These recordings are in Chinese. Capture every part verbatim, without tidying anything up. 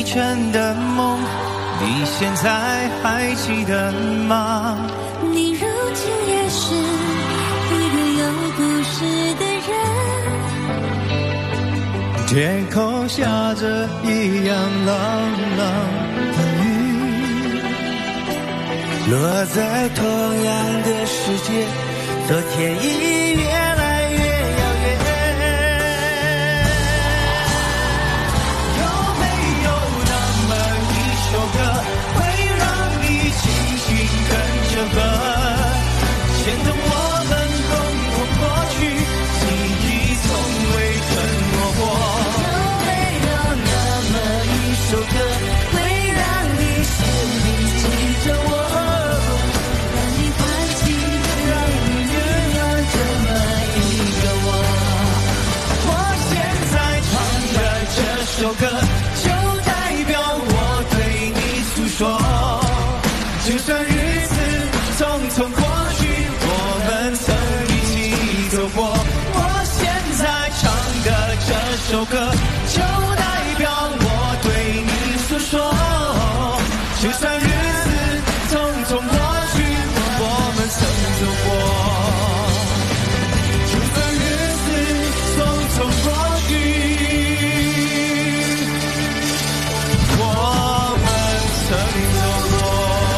没真的梦，你现在还记得吗？ 你如今也是一个有故事的人， 天空下着一样朗朗的雨，落在同样的世界，昨天已越来越遥远。有没有那么一首歌，会让你轻轻跟着和，牵动我们共同过去，记忆从未沉默过。 有没有那么一首歌，会让你心里记着我，让你欢喜，让你温暖这么一个我。 我现在唱的这首歌，就代表我对你诉说。就算日子匆匆过去，我们曾一起走过。我现在唱的这首歌，就代表我对你诉说。就算日子匆匆过去，我们曾走过。就算日子匆匆过去，我们曾走过。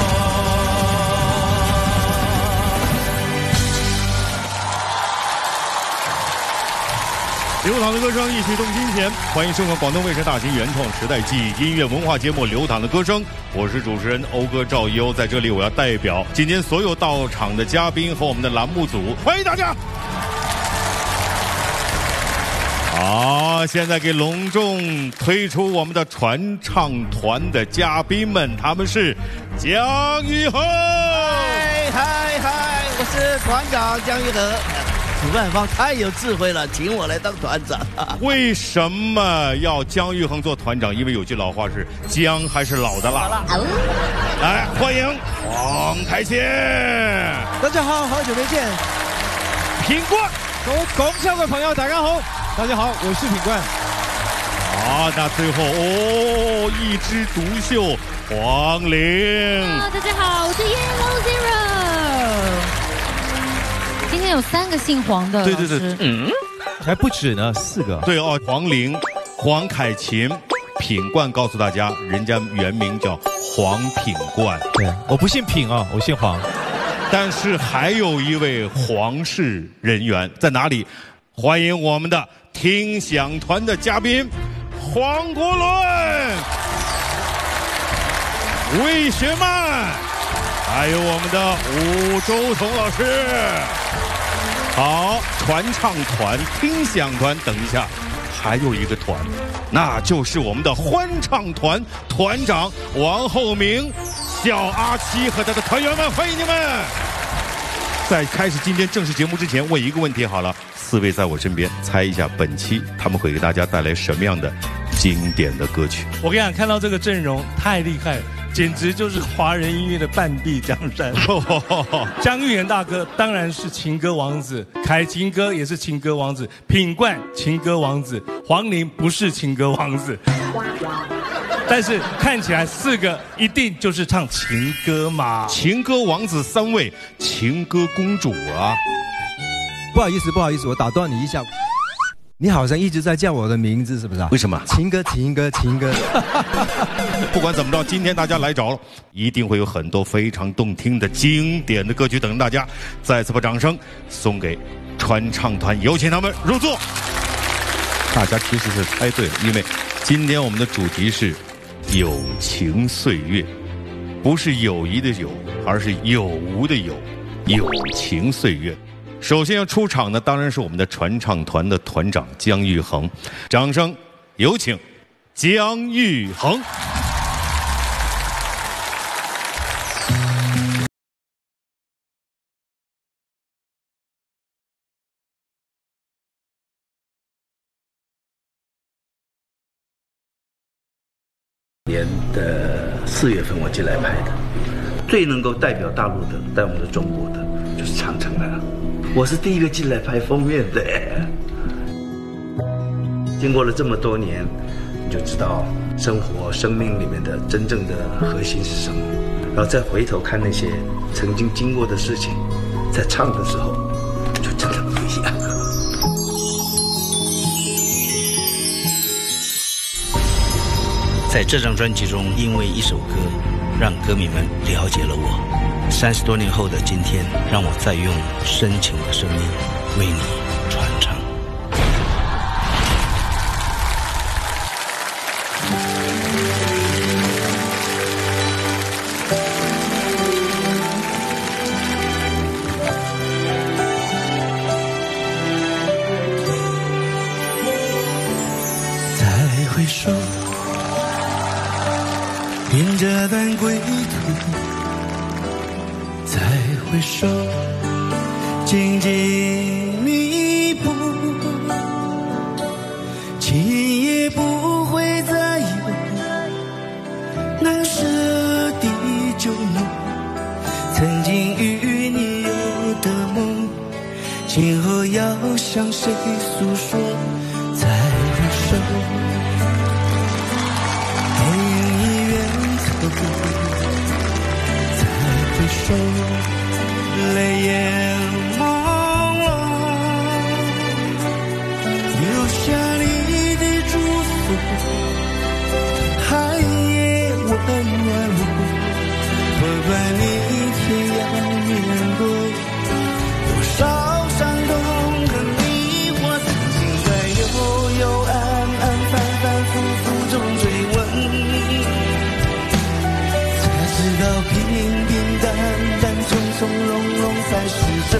流淌的歌声，一曲动心弦。欢迎收看广东卫视大型原创时代记忆音乐文化节目《流淌的歌声》，我是主持人欧哥赵一欧。在这里，我要代表今天所有到场的嘉宾和我们的栏目组，欢迎大家。好，现在给隆重推出我们的传唱团的嘉宾们，他们是姜育恒。 嗨嗨嗨，我是团长姜育恒。主办方太有智慧了，请我来当团长。 为什么要姜育恒做团长？因为有句老话是姜还是老的辣。来，欢迎黄凯芹。 大家好，好久没见。 品冠， 各位广校的朋友，大家好。大家好，我是品冠。 好，那最后哦，一枝独秀，黄龄。 啊，大家好，我是 Yellow Zero。今天有三个姓黄的， 对对对， 嗯，还不止呢，四个。 对哦，黄龄、黄凯芹、品冠，告诉大家，人家原名叫黄品冠。 对，我不姓品啊，我姓黄。 但是还有一位黄氏人员在哪里？欢迎我们的听响团的嘉宾黄国伦、魏学曼，还有我们的武周彤老师。好，传唱团、听响团，等一下，还有一个团，那就是我们的欢唱团团长王厚明、小阿七和他的团员们，欢迎你们！在开始今天正式节目之前，问一个问题好了，四位在我身边，猜一下本期他们会给大家带来什么样的经典的歌曲？ 我跟你讲，看到这个阵容太厉害了。简直就是华人音乐的半壁江山。姜育恒大哥当然是情歌王子，凯芹哥也是情歌王子，品冠情歌王子，黄龄不是情歌王子。但是看起来四个一定就是唱情歌嘛。 情歌王子三位，情歌公主啊。 不好意思，不好意思，我打断你一下。你好像一直在叫我的名字，是不是啊？ 为什么？ 情歌，情歌，情歌。 不管怎么着，今天大家来着了，一定会有很多非常动听的经典的歌曲等着大家。再次把掌声送给传唱团，有请他们入座。大家其实是猜对了，因为今天我们的主题是友情岁月，不是友谊的友，而是有无的有，友情岁月。首先要出场的当然是我们的传唱团的团长姜育恒，掌声有请姜育恒。 年的四月份我进来拍的，最能够代表大陆的、代表我们的中国的，就是长城了。我是第一个进来拍封面的。经过了这么多年， 你就知道生活、生命里面的真正的核心是什么。然后再回头看那些曾经经过的事情，在唱的时候就真的不一样。在这张专辑中，因为一首歌，让歌迷们了解了我。三十多年后的今天，让我再用深情的声音为你传唱。 再回首，沿这段归途，再回首，紧紧弥补，情也不会再有难舍的旧梦，曾经与你有的梦，今后要向谁诉说？再回首，黑影已远走，再回首，泪眼朦胧，留下你的祝福，寒夜温暖我，不管你天涯面对多少伤痛和迷惑，曾经在幽幽暗暗反反复复中追问，才知道平平淡淡从从容容才是真。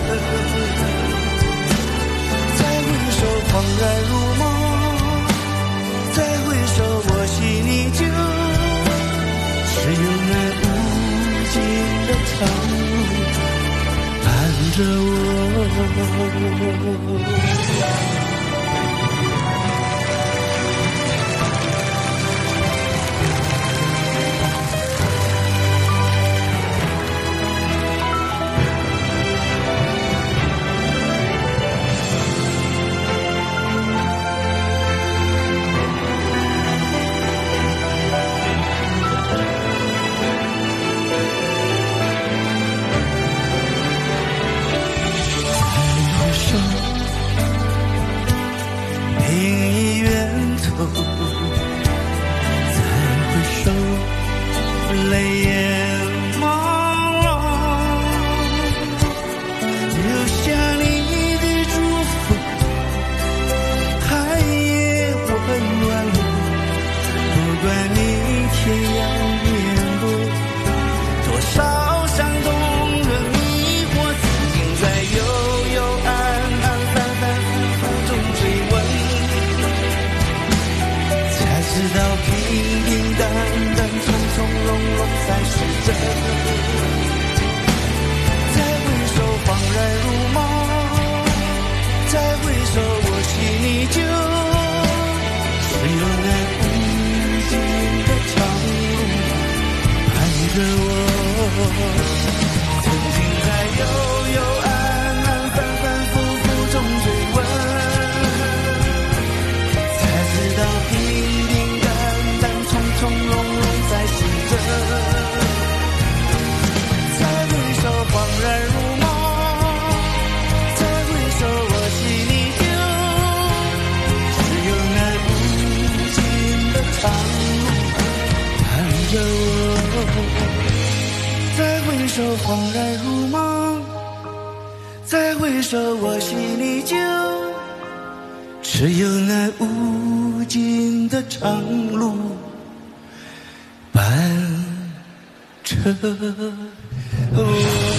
再回首恍然如梦，再回首我心里就只有那无尽的长路伴着我。只有那无尽的长路伴着我。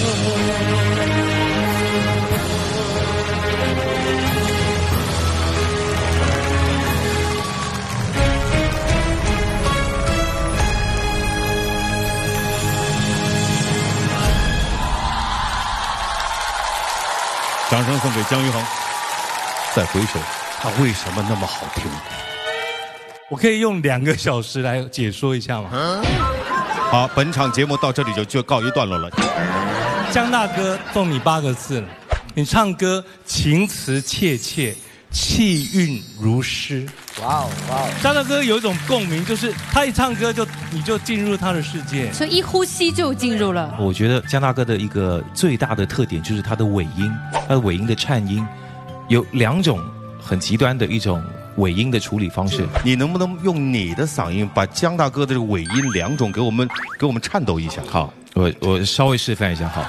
掌声送给姜育恒。再回首，他为什么那么好听？ 我可以用两个小时来解说一下吗？ 好，本场节目到这里就就告一段落了。 姜大哥送你八个字了，你唱歌情词切切，气韵如诗。 哇哦哇哦！ 张大哥有一种共鸣，就是他一唱歌就你就进入他的世界， 所以一呼吸就进入了。 我觉得江大哥的一个最大的特点就是他的尾音，他的尾音的颤音有两种很极端的一种尾音的处理方式。 你能不能用你的嗓音把江大哥的这个尾音两种给我们给我们颤抖一下？ 好，我我稍微示范一下。好。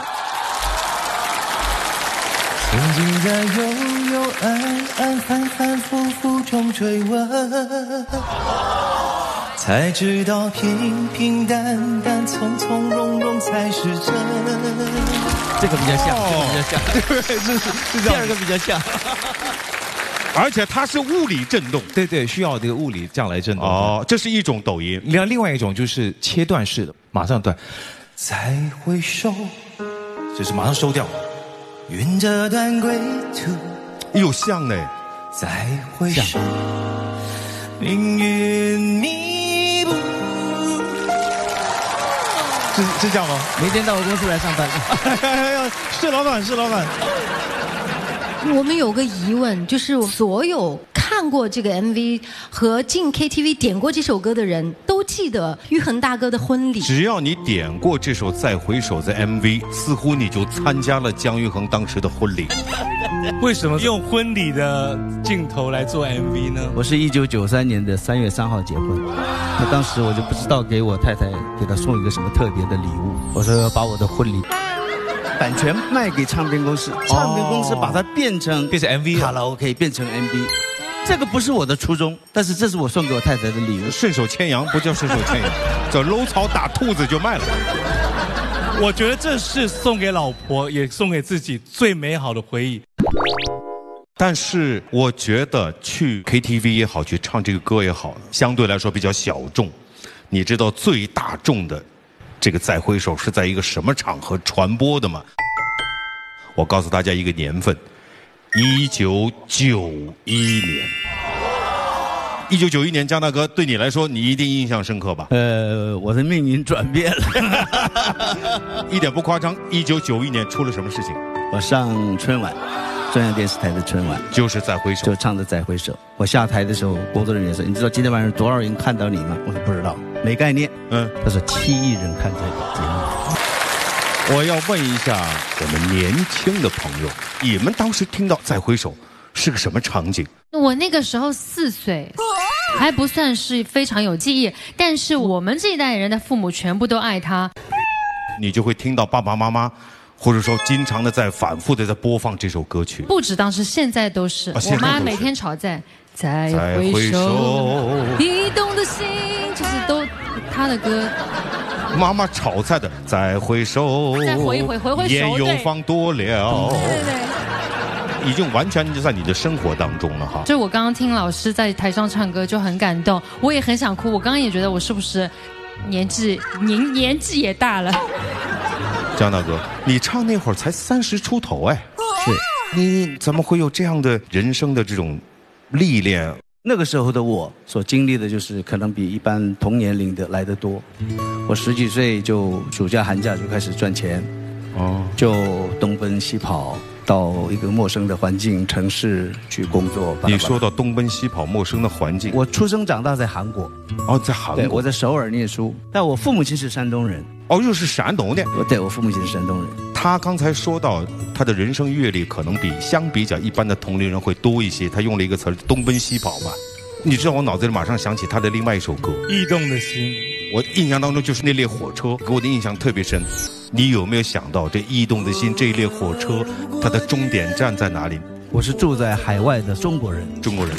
曾经在幽幽暗暗反反复复中追问，才知道平平淡淡从从容容才是真。 这个比较像，这个比较像， 对，是是这样。 第二个比较像， 而且它是物理震动。 对对，需要这个物理这样来震动。 哦，这是一种抖音。 另另外一种就是切断式的，马上断， 再回首， 就是马上收掉。 云这段归途， 有像呢。 再回首，命运密布。 是是这样吗？ 明天到我公司来上班。 是老板，是老板。 我们有个疑问，就是所有看过这个 M V 和进 K T V 点过这首歌的人都记得玉衡大哥的婚礼。 只要你点过这首《再回首》的 M V， 似乎你就参加了姜育恒当时的婚礼。 为什么用婚礼的镜头来做 M V 呢？ 我是一九九三年的三月三号结婚，那当时我就不知道给我太太给她送一个什么特别的礼物，我说要把我的婚礼版权卖给唱片公司，唱片公司把它变成变成 M V 卡拉 OK， 变成 M V。这个不是我的初衷，但是这是我送给我太太的礼物。 顺手牵羊不叫顺手牵羊，叫搂草打兔子就卖了。 我觉得这是送给老婆，也送给自己最美好的回忆。 但是我觉得去 K T V 也好，去唱这个歌也好，相对来说比较小众。你知道最大众的这个再回首是在一个什么场合传播的吗？我告诉大家一个年份，一九九一年。一九九一年，江大哥对你来说，你一定印象深刻吧？ 呃，我的命运转变了， 一点不夸张。一九九一年出了什么事情？ 我上春晚，中央电视台的春晚， 就是再回首， 就唱的再回首。我下台的时候，工作人员说：“你知道今天晚上多少人看到你吗？”我说：“不知道，没概念。”嗯，他说：“七亿人看这个节目。” 我要问一下我们年轻的朋友，你们当时听到再回首是个什么场景？ 我那个时候四岁，还不算是非常有记忆，但是我们这一代人的父母全部都爱他。 你就会听到爸爸妈妈，或者说经常的在反复的在播放这首歌曲。 不止当时，现在都是。 啊、 我妈每天吵架，再回首，移动的心，就是都他的歌。 妈妈炒菜的，再回首， 再回一回，回回首， 盐又放多了。 对对对。 已经完全就在你的生活当中了哈。 就我刚刚听老师在台上唱歌就很感动，我也很想哭。我刚刚也觉得我是不是年纪年年纪也大了。 江大哥，你唱那会儿才三十出头哎，是，你怎么会有这样的人生的这种历练？ 那个时候的我所经历的就是可能比一般同年龄的来得多。我十几岁就暑假寒假就开始赚钱，哦，就东奔西跑。到一个陌生的环境城市去工作。 你说到东奔西跑陌生的环境， 我出生长大在韩国。 哦，在韩国。 对，我在首尔念书，但我父母亲是山东人。 哦，又是山东的。 对，我父母亲是山东人。 他刚才说到他的人生阅历可能比相比较一般的同龄人会多一些，他用了一个词东奔西跑嘛。你知道我脑子里马上想起他的另外一首歌 《驿动的心》， 我印象当中就是那列火车，给我的印象特别深。你有没有想到这驿动的心这一列火车，它的终点站在哪里？ 我是住在海外的中国人， 中国人。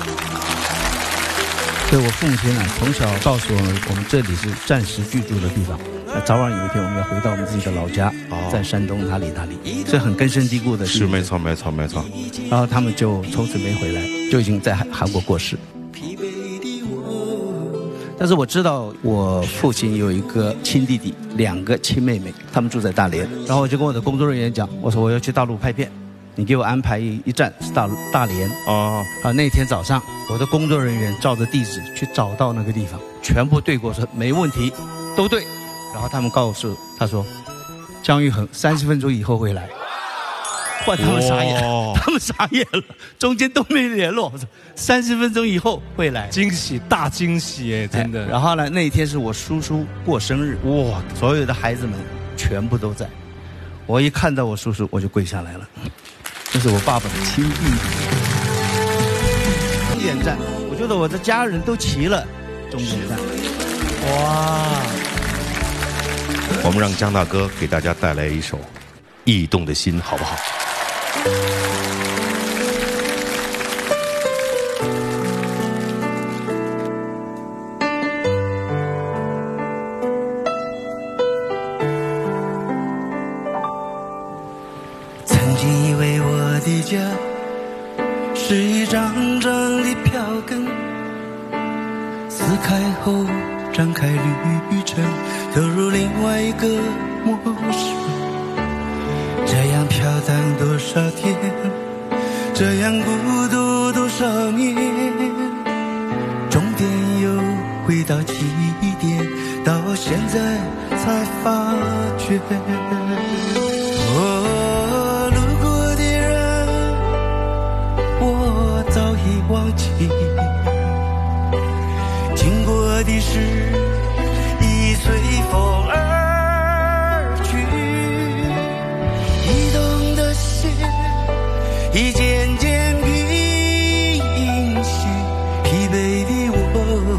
所以我父母亲啊，从小告诉我们，我们这里是暂时居住的地方。那早晚有一天我们要回到我们自己的老家，哦、在山东哪里哪里，这很根深蒂固的。 是没错，没错，没错。 然后他们就从此没回来，就已经在韩国过世。但是我知道我父亲有一个亲弟弟，两个亲妹妹，他们住在大连。然后我就跟我的工作人员讲，我说我要去大陆拍片，你给我安排一一站是大大连。哦，啊，那天早上我的工作人员照着地址去找到那个地方，全部对过说没问题，都对。然后他们告诉他说，姜育恒三十分钟以后会来。 换他们傻眼， 哦他们傻眼了，中间都没联络。三十分钟以后会来， 惊喜大惊喜哎，真的。 哎然后呢，那一天是我叔叔过生日，哇，所有的孩子们全部都在。我一看到我叔叔，我就跪下来了。这是我爸爸的亲弟弟。终点站，我觉得我的家人都齐了。终点站， 哇！ 我们让江大哥给大家带来一首《驿动的心》，好不好？ 曾经以为我的家是一张张的票根，撕开后展开旅程，投入另外一个陌生。这样飘荡多少天，这样孤独多少年，终点又回到起点，到现在才发觉。哦，路过的人我早已忘记，经过的事已随风而去，移动的心已渐渐平息，疲惫的我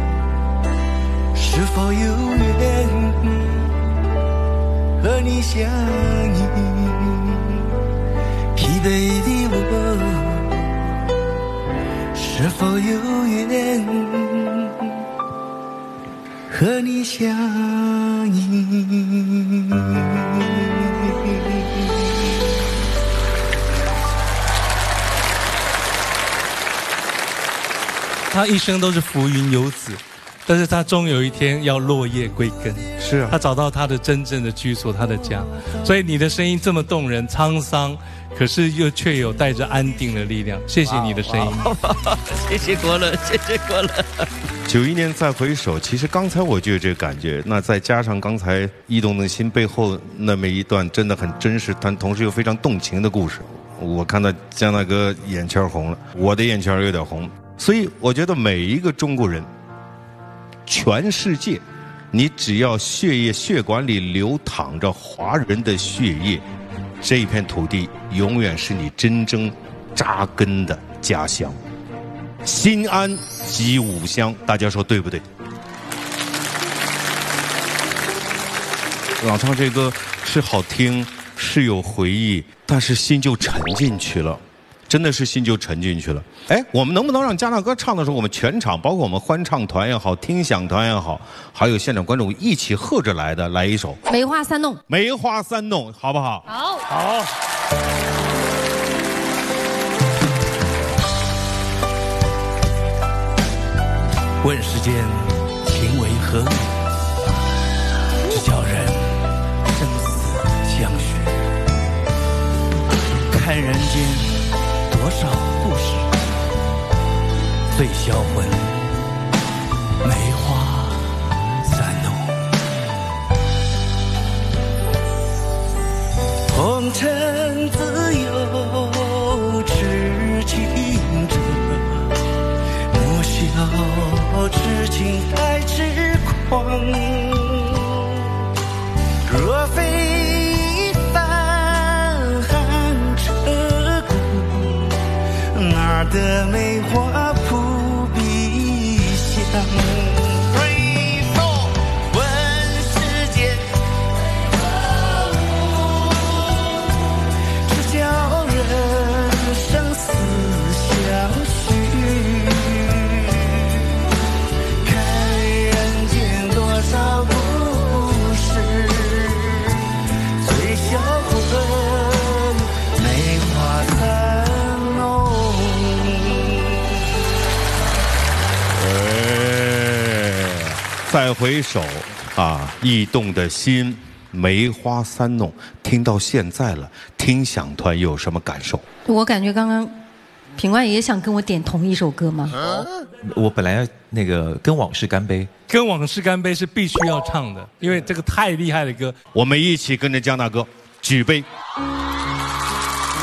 是否有缘和你相依？疲惫的我是否有缘和你相依？ 他一生都是浮云游子，但是他终有一天要落叶归根。 是啊， 他找到他的真正的居所，他的家。所以你的声音这么动人，沧桑，可是又却有带着安定的力量。谢谢你的声音， 谢谢国伦，谢谢国伦。 九一年再回首，其实刚才我就有这个感觉，那再加上刚才《驿动的心》背后那么一段真的很真实，但同时又非常动情的故事，我看到江大哥眼圈红了，我的眼圈有点红。所以我觉得每一个中国人，全世界，你只要血液血管里流淌着华人的血液，这一片土地永远是你真正扎根的家乡。心安即吾乡，大家说对不对？老唱这歌是好听，是有回忆，但是心就沉进去了。真的是心就沉进去了。哎，我们能不能让江大哥唱的时候，我们全场，包括我们欢唱团也好，听响团也好，还有现场观众一起和着来的，来一首梅花三弄， 梅花三弄，好不好？ 好， 好。 问世间情为何物，只叫人生死相许。看人间多少故事，最销魂梅花三弄。红尘自有痴情者，莫笑痴情太痴狂。若非翻寒彻骨，哪得梅花扑鼻香？问世间只叫人生死相许。看人间多少故事，最销魂梅花三弄。 哎，再回首啊，驿动的心，梅花三弄，听到现在了，听响团有什么感受？ 我感觉刚刚品冠也想跟我点同一首歌吗？ 我本来要那个跟往事干杯， 跟往事干杯是必须要唱的，因为这个太厉害的歌。 我们一起跟着江大哥举杯。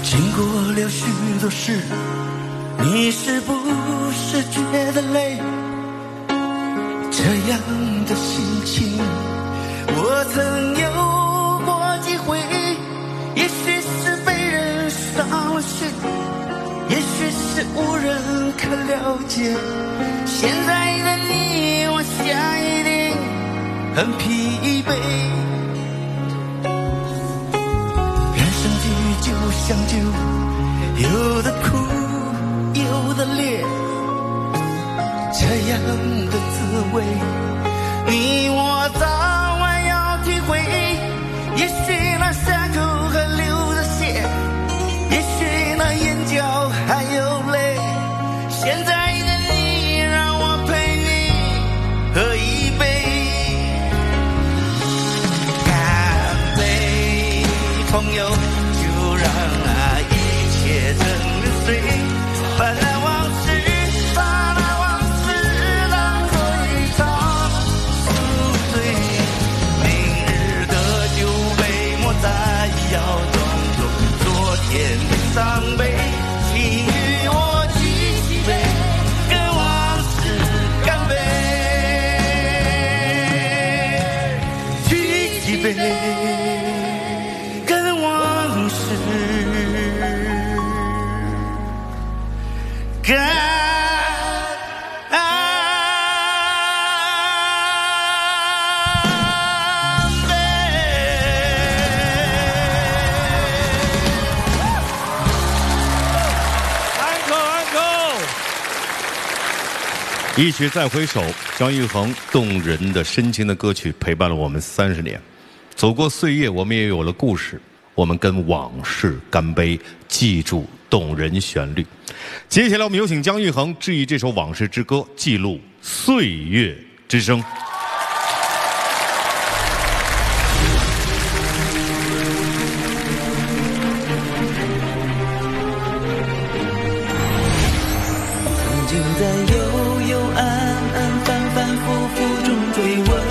经过了许多事，你是不是觉得累？这样的心情我曾有过几回，也许是被人伤了心，也许是无人可了解。现在的你我想一定很疲惫，人生剧就像酒，有的苦有的烈，这样的滋味你我早晚要体会。也许那伤口还流着血，也许那眼角还有泪，现在的你让我陪你喝一杯，干杯朋友，就让那一切成流水，把那往事把那往事当作一场宿醉，明日的酒杯莫再要装作昨天的伤悲，请与我举起杯，跟往事干杯，举起杯，跟往事干。 一曲再回首，姜育恒动人的深情的歌曲陪伴了我们三十年。走过岁月，我们也有了故事。我们跟往事干杯，记住动人旋律。接下来，我们有请姜育恒致以这首《往事之歌》，记录岁月之声。 曾经在幽幽暗暗、反反复复中追问。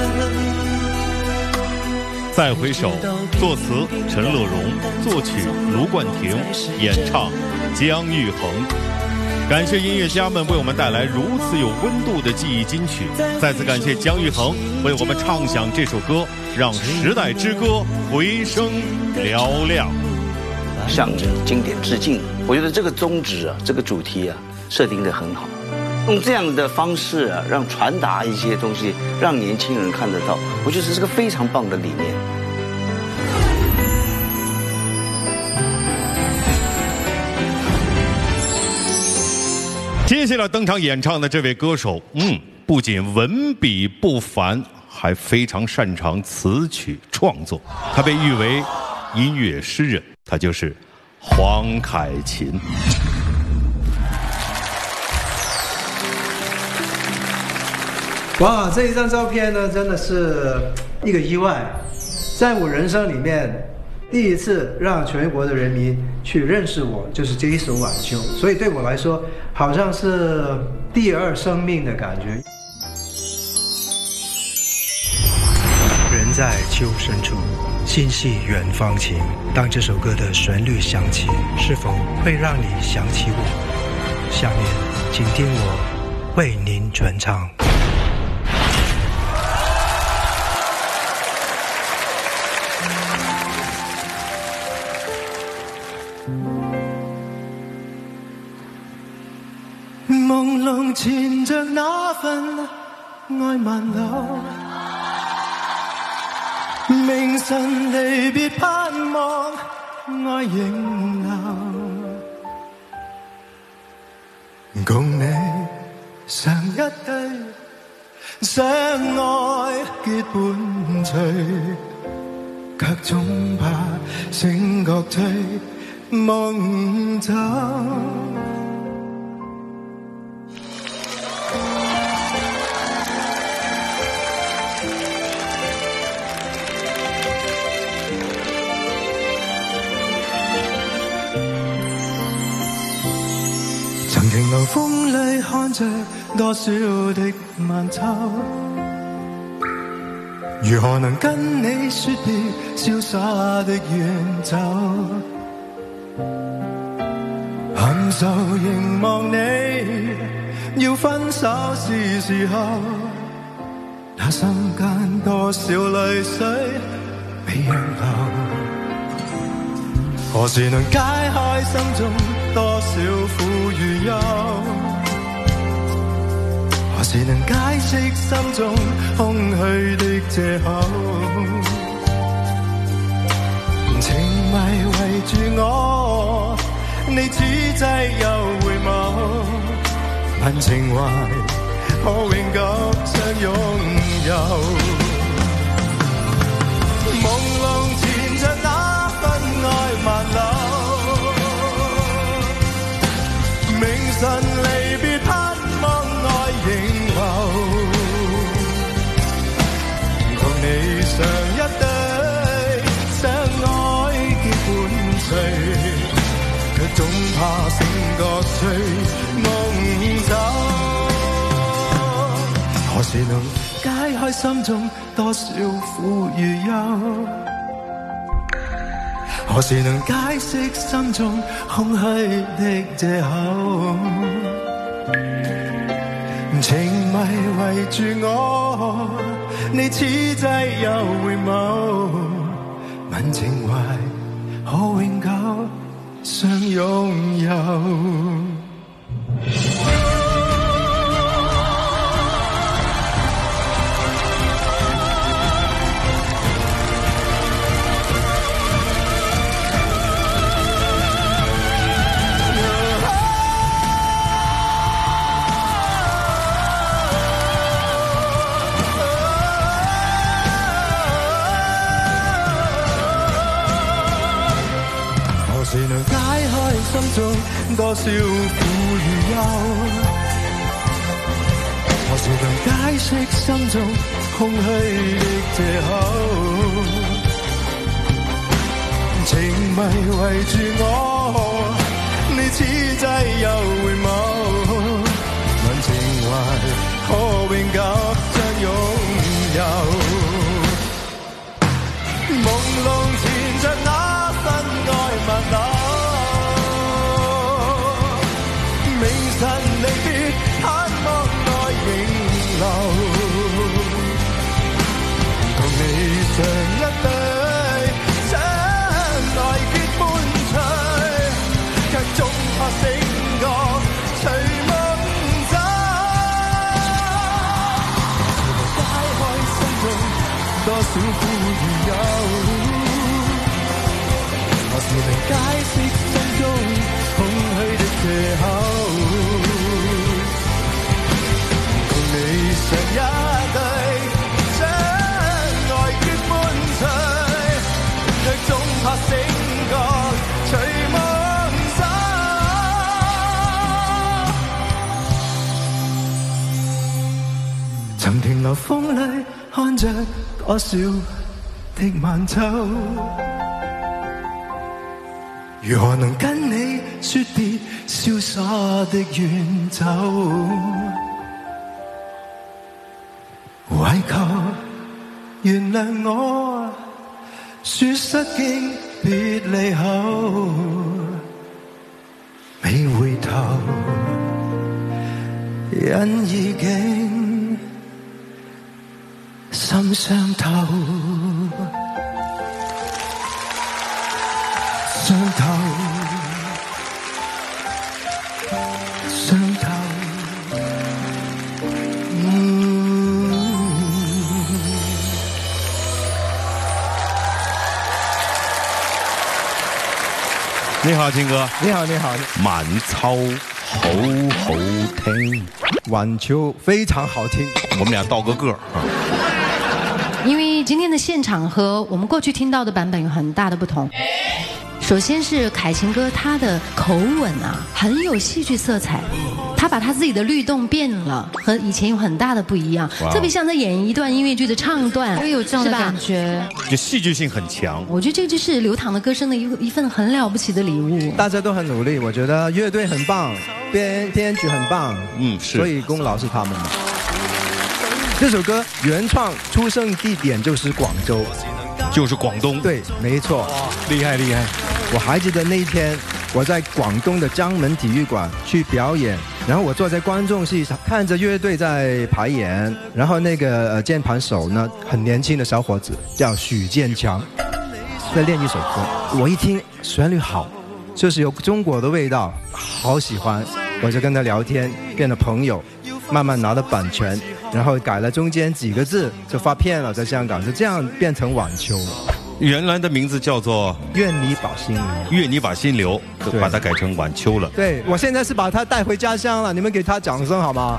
再回首，作词陈乐融，作曲卢冠廷，演唱姜育恒。感谢音乐家们为我们带来如此有温度的记忆金曲。再次感谢姜育恒为我们唱响这首歌，让时代之歌回声嘹亮。 向经典致敬，我觉得这个宗旨啊，这个主题啊，设定得很好。用这样的方式啊，让传达一些东西，让年轻人看得到，我觉得这是个非常棒的理念。 接下来登场演唱的这位歌手，嗯，不仅文笔不凡，还非常擅长词曲创作。他被誉为音乐诗人，他就是黄凯芹。 哇，这一张照片呢，真的是一个意外，在我人生里面第一次让全国的人民去认识我，就是这一首《晚秋》，所以对我来说，好像是第二生命的感觉。 人在秋深处，心系远方情。当这首歌的旋律响起，是否会让你想起我？下面，请听我为您传唱。 朦朧纏着那份愛萬縷，明晨離別盼望愛仍留，共你常一對，相愛結伴隨，卻總怕醒覺退夢走。停留風裏看着多少的晚秋，如何能跟你說別瀟灑的遠走？ 受凝望你，要分手是時候，那心間多少淚水被讓流，何時能解開心中多少苦與憂，何時能解釋心中空虛的藉口，情迷圍住我，你此際又回眸，問情懷可永久相擁有，朦朧纏着那份愛萬縷，明晨離別盼望愛仍留，同你上一對相愛結伴隨，卻總怕醒覺醉夢走，何時能解開心中多少苦與憂，何時能解釋心中空虛的藉口，情迷圍住我，你此際又回眸，問情懷可永久相擁有。何時能解開心中多少苦與憂，何時能解釋心中空虛的藉口，情迷圍住我，你此際又回眸，問情懷可永久將擁有，朦朧纏着那份愛萬縷，明晨離別盼望愛仍留，同你上一對相愛結伴隨，卻總怕醒覺隨夢走，解開心中多少苦與憂，何時能解釋心中空虛的藉口，共你上一對相愛結伴隨，卻總怕醒覺隨夢走，曾停留風裏看着多少的晚秋，如何能跟你說別瀟灑的遠走，為求原諒我說失經別離後未回頭，因已經心傷透，傷透，傷透。嗯。 你好，青哥。 你好，你好。 慢操好好聽， 晚秋非常好聽。 我們倆道個個啊。 因為今天的現場和我們過去聽到的版本有很大的不同。首先是凱琴哥，他的口吻啊，很有戲劇色彩，他把他自己的律動變了，和以前有很大的不一樣，特別像在演一段音樂劇的唱段，會有這樣的感覺， 就戲劇性很強。 我覺得這個就是流淌的歌聲的一一份很了不起的禮物。 大家都很努力，我覺得樂隊很棒，編編曲很棒， 嗯，是， 所以功勞是他們的。這首歌原創出生地點就是廣州， 就是廣東。 對，沒錯。 厲害厲害！ 我還記得那一天我在广东的江门体育馆去表演，然后我坐在观众席上看着乐队在排演，然后那个呃键盘手呢，很年轻的小伙子叫许建强，在练一首歌，我一听旋律好，就是有中国的味道，好喜欢，我就跟他聊天，变了朋友，慢慢拿了版权，然后改了中间几个字就发片了，在香港就这样变成晚秋了。 原来的名字叫做愿你把心留， 愿你把心留，把它改成晚秋了。 对，我现在是把它带回家乡了，你们给他掌声好吗？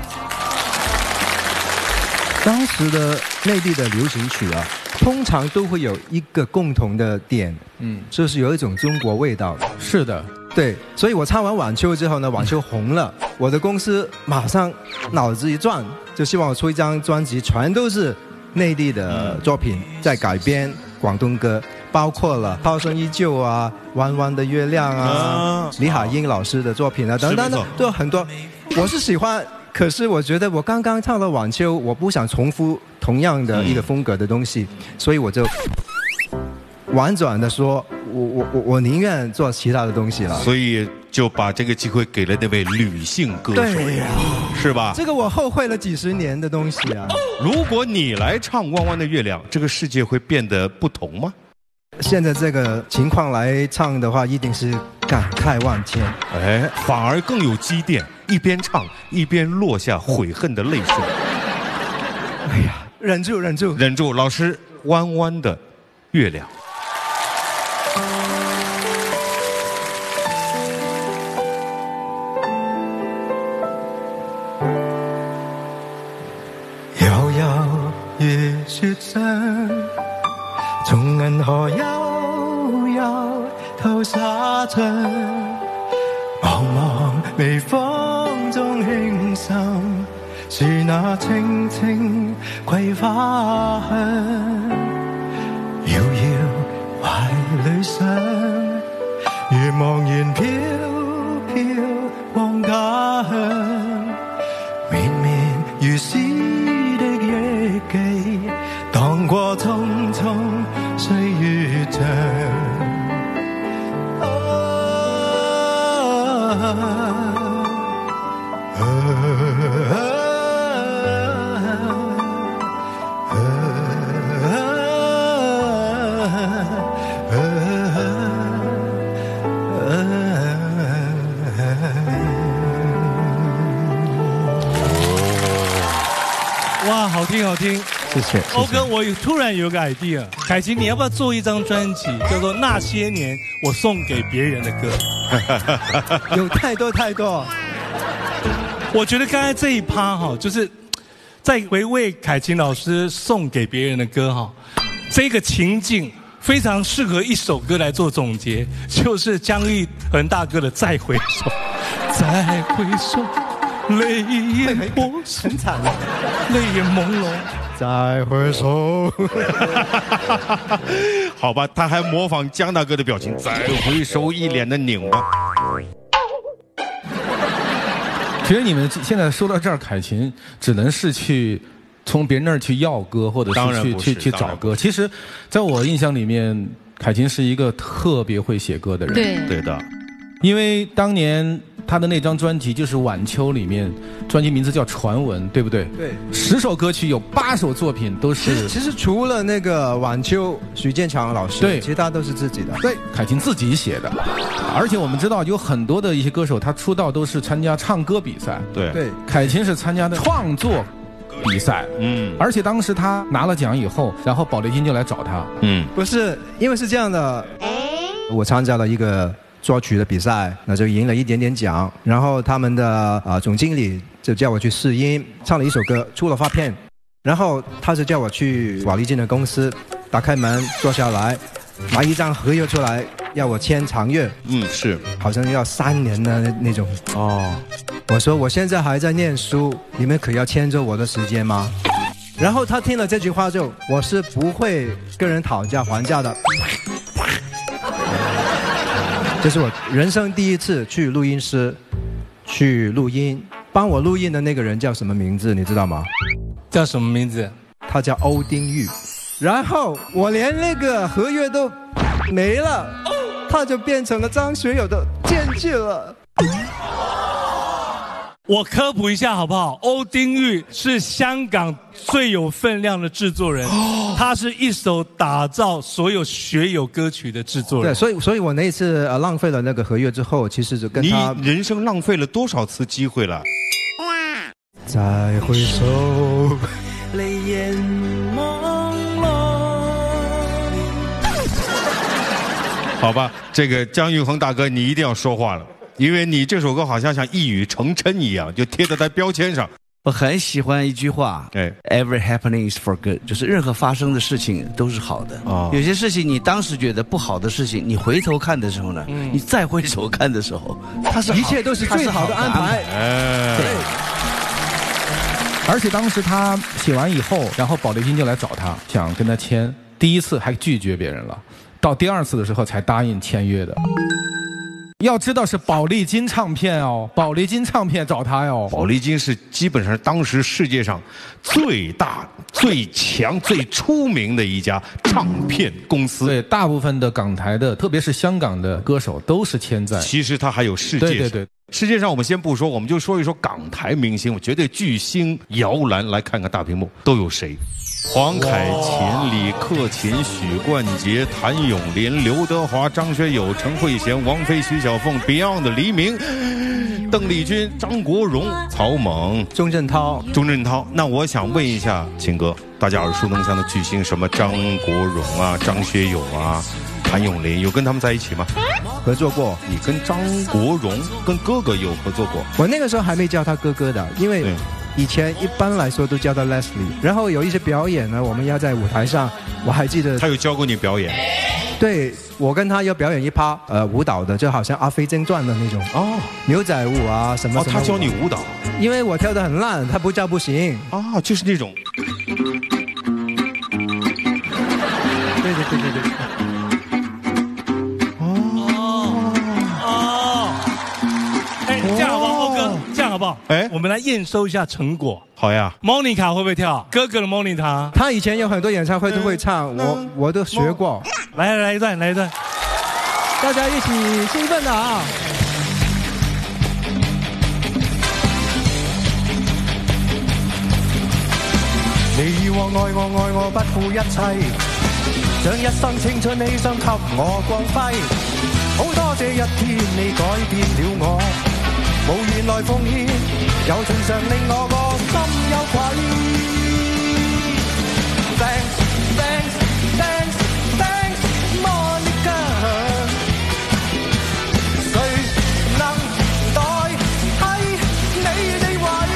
当时的内地的流行曲啊，通常都会有一个共同的点，嗯，就是有一种中国味道。 是的， 对，所以我唱完晚秋之后呢，晚秋红了，我的公司马上脑子一转，就希望我出一张专辑，全都是内地的作品，在改编广东歌，包括了《涛声依旧》啊，《弯弯的月亮》啊，啊李海英老师的作品啊，等等的，都有很多。我是喜欢，可是我觉得我刚刚唱了晚秋，我不想重复同样的一个风格的东西，嗯、所以我就婉转的说，我我我我宁愿做其他的东西了。 所以就把这个机会给了那位女性歌手， 对呀、啊， 是吧？ 这个我后悔了几十年的东西啊。 如果你来唱《弯弯的月亮》，这个世界会变得不同吗？ 现在这个情况来唱的话，一定是感慨万千， 哎，反而更有积淀，一边唱一边落下悔恨的泪水。 哎呀，忍住，忍住， 忍住！老师，《弯弯的月亮》。 悠悠如雪上，從銀河悠悠透灑出，茫茫微風中輕滲，是那青青桂花香，遙遙懷裏想，如茫然飄飄往家鄉，綿綿如絲的憶記，蕩過匆匆歲月長。啊啊啊哇，好听好听， 谢谢。 欧哥，我突然有个 idea， 凯芹，你要不要做一张专辑，叫做《那些年我送给别人的歌》？ 有太多太多。 我觉得刚才这一趴哈，就是在回味凯芹老师送给别人的歌哈，这个情境非常适合一首歌来做总结，就是姜育恒大哥的《再回首》，再回首。泪眼波很惨了， 泪眼朦胧， 再回首。 好吧，他还模仿姜大哥的表情，再回首，一脸的拧巴。 其实你们现在说到这儿，凯芹只能是去从别人那儿去要歌，或者是去去去找歌。其实，在我印象里面，凯芹是一个特别会写歌的人。 对， 对的。 因为当年他的那张专辑就是《晚秋》里面，专辑名字叫《传闻》，对不对？ 对。 十首歌曲有八首作品都是。 其实，其实除了那个《晚秋》，许建强老师， 对， 其他都是自己的。 对，凯芹自己写的。而且我们知道有很多的一些歌手，他出道都是参加唱歌比赛。 对对。 凯芹是参加的创作比赛。 嗯。 而且当时他拿了奖以后，然后宝丽金就来找他。 嗯。 不是，因为是这样的，我参加了一个作曲的比赛，那就赢了一点点奖，然后他们的啊、呃、总经理就叫我去试音，唱了一首歌，出了发片，然后他就叫我去宝丽金的公司，打开门坐下来，拿一张合约出来，要我签长约。 嗯，是， 好像要三年的那那种。哦，我说我现在还在念书，你们可要牵着我的时间吗？然后他听了这句话就，我是不会跟人讨价还价的。这是我人生第一次去录音室去录音，帮我录音的那个人叫什么名字你知道吗？ 叫什么名字？ 他叫欧丁玉。然后我连那个合约都没了，他他就变成了张学友的间距了。 我科普一下好不好？欧丁玉是香港最有分量的制作人，他是一手打造所有学友歌曲的制作人。 对，所以，所以我那一次呃浪费了那个合约之后，其实就跟他， 你人生浪费了多少次机会了？ 再回首， 泪眼朦胧。 好吧，这个姜育恒大哥，你一定要说话了。因为你这首歌好像像一语成谶一样，就贴在在标签上。 我很喜欢一句话， 哎 ，Every happening is for good， 就是任何发生的事情都是好的。 哦， 有些事情你当时觉得不好的事情，你回头看的时候呢，嗯、你再回头看的时候，它是一切都是最好的安排。 哎， 对。而且当时他写完以后，然后宝丽金就来找他，想跟他签，第一次还拒绝别人了，到第二次的时候才答应签约的。要知道是宝丽金唱片哦，宝丽金唱片找他哟。 宝丽金是基本上当时世界上最大、最强、最出名的一家唱片公司。 对，大部分的港台的，特别是香港的歌手都是签在。 其实他还有世界。 对对对。 世界上我们先不说，我们就说一说港台明星，绝对巨星摇篮。来看看大屏幕都有谁。黄凯芹、李克勤、许冠杰、谭咏麟、刘德华、张学友、陈慧娴、王菲、徐小凤、Beyond 的黎明、邓丽君、张国荣、曹猛、 钟镇涛、 钟镇涛。那我想问一下秦哥，大家耳熟能详的巨星，什么张国荣啊、张学友啊、谭咏麟，有跟他们在一起吗？ 合作过。 你跟张国荣、跟哥哥有合作过？ 我那个时候还没叫他哥哥的，因为以前一般来说都叫他 Leslie。然后有一些表演呢，我们要在舞台上，我还记得他有教过你表演。 对，我跟他要表演一趴呃舞蹈的，就好像《阿飞正传》的那种哦，牛仔舞啊什么什么。 哦，他教你舞蹈， 因为我跳得很烂，他不叫不行。 啊，就是那种。 对对对对对。 好不好？哎，我们来验收一下成果。 好呀。 Monica 会不会跳？哥哥的 Monica， 他以前有很多演唱会都会唱，嗯、我我都学过。 来来一段，来一段， 大家一起兴奋的啊！ 你以往愛我愛我不顧一切，將一生青春犧牲給我光輝。好多謝一天你改變了我。無言來奉獻，柔情常令我個心有愧。Thanks, thanks, thanks, thanks, Monica。誰能代替你地位？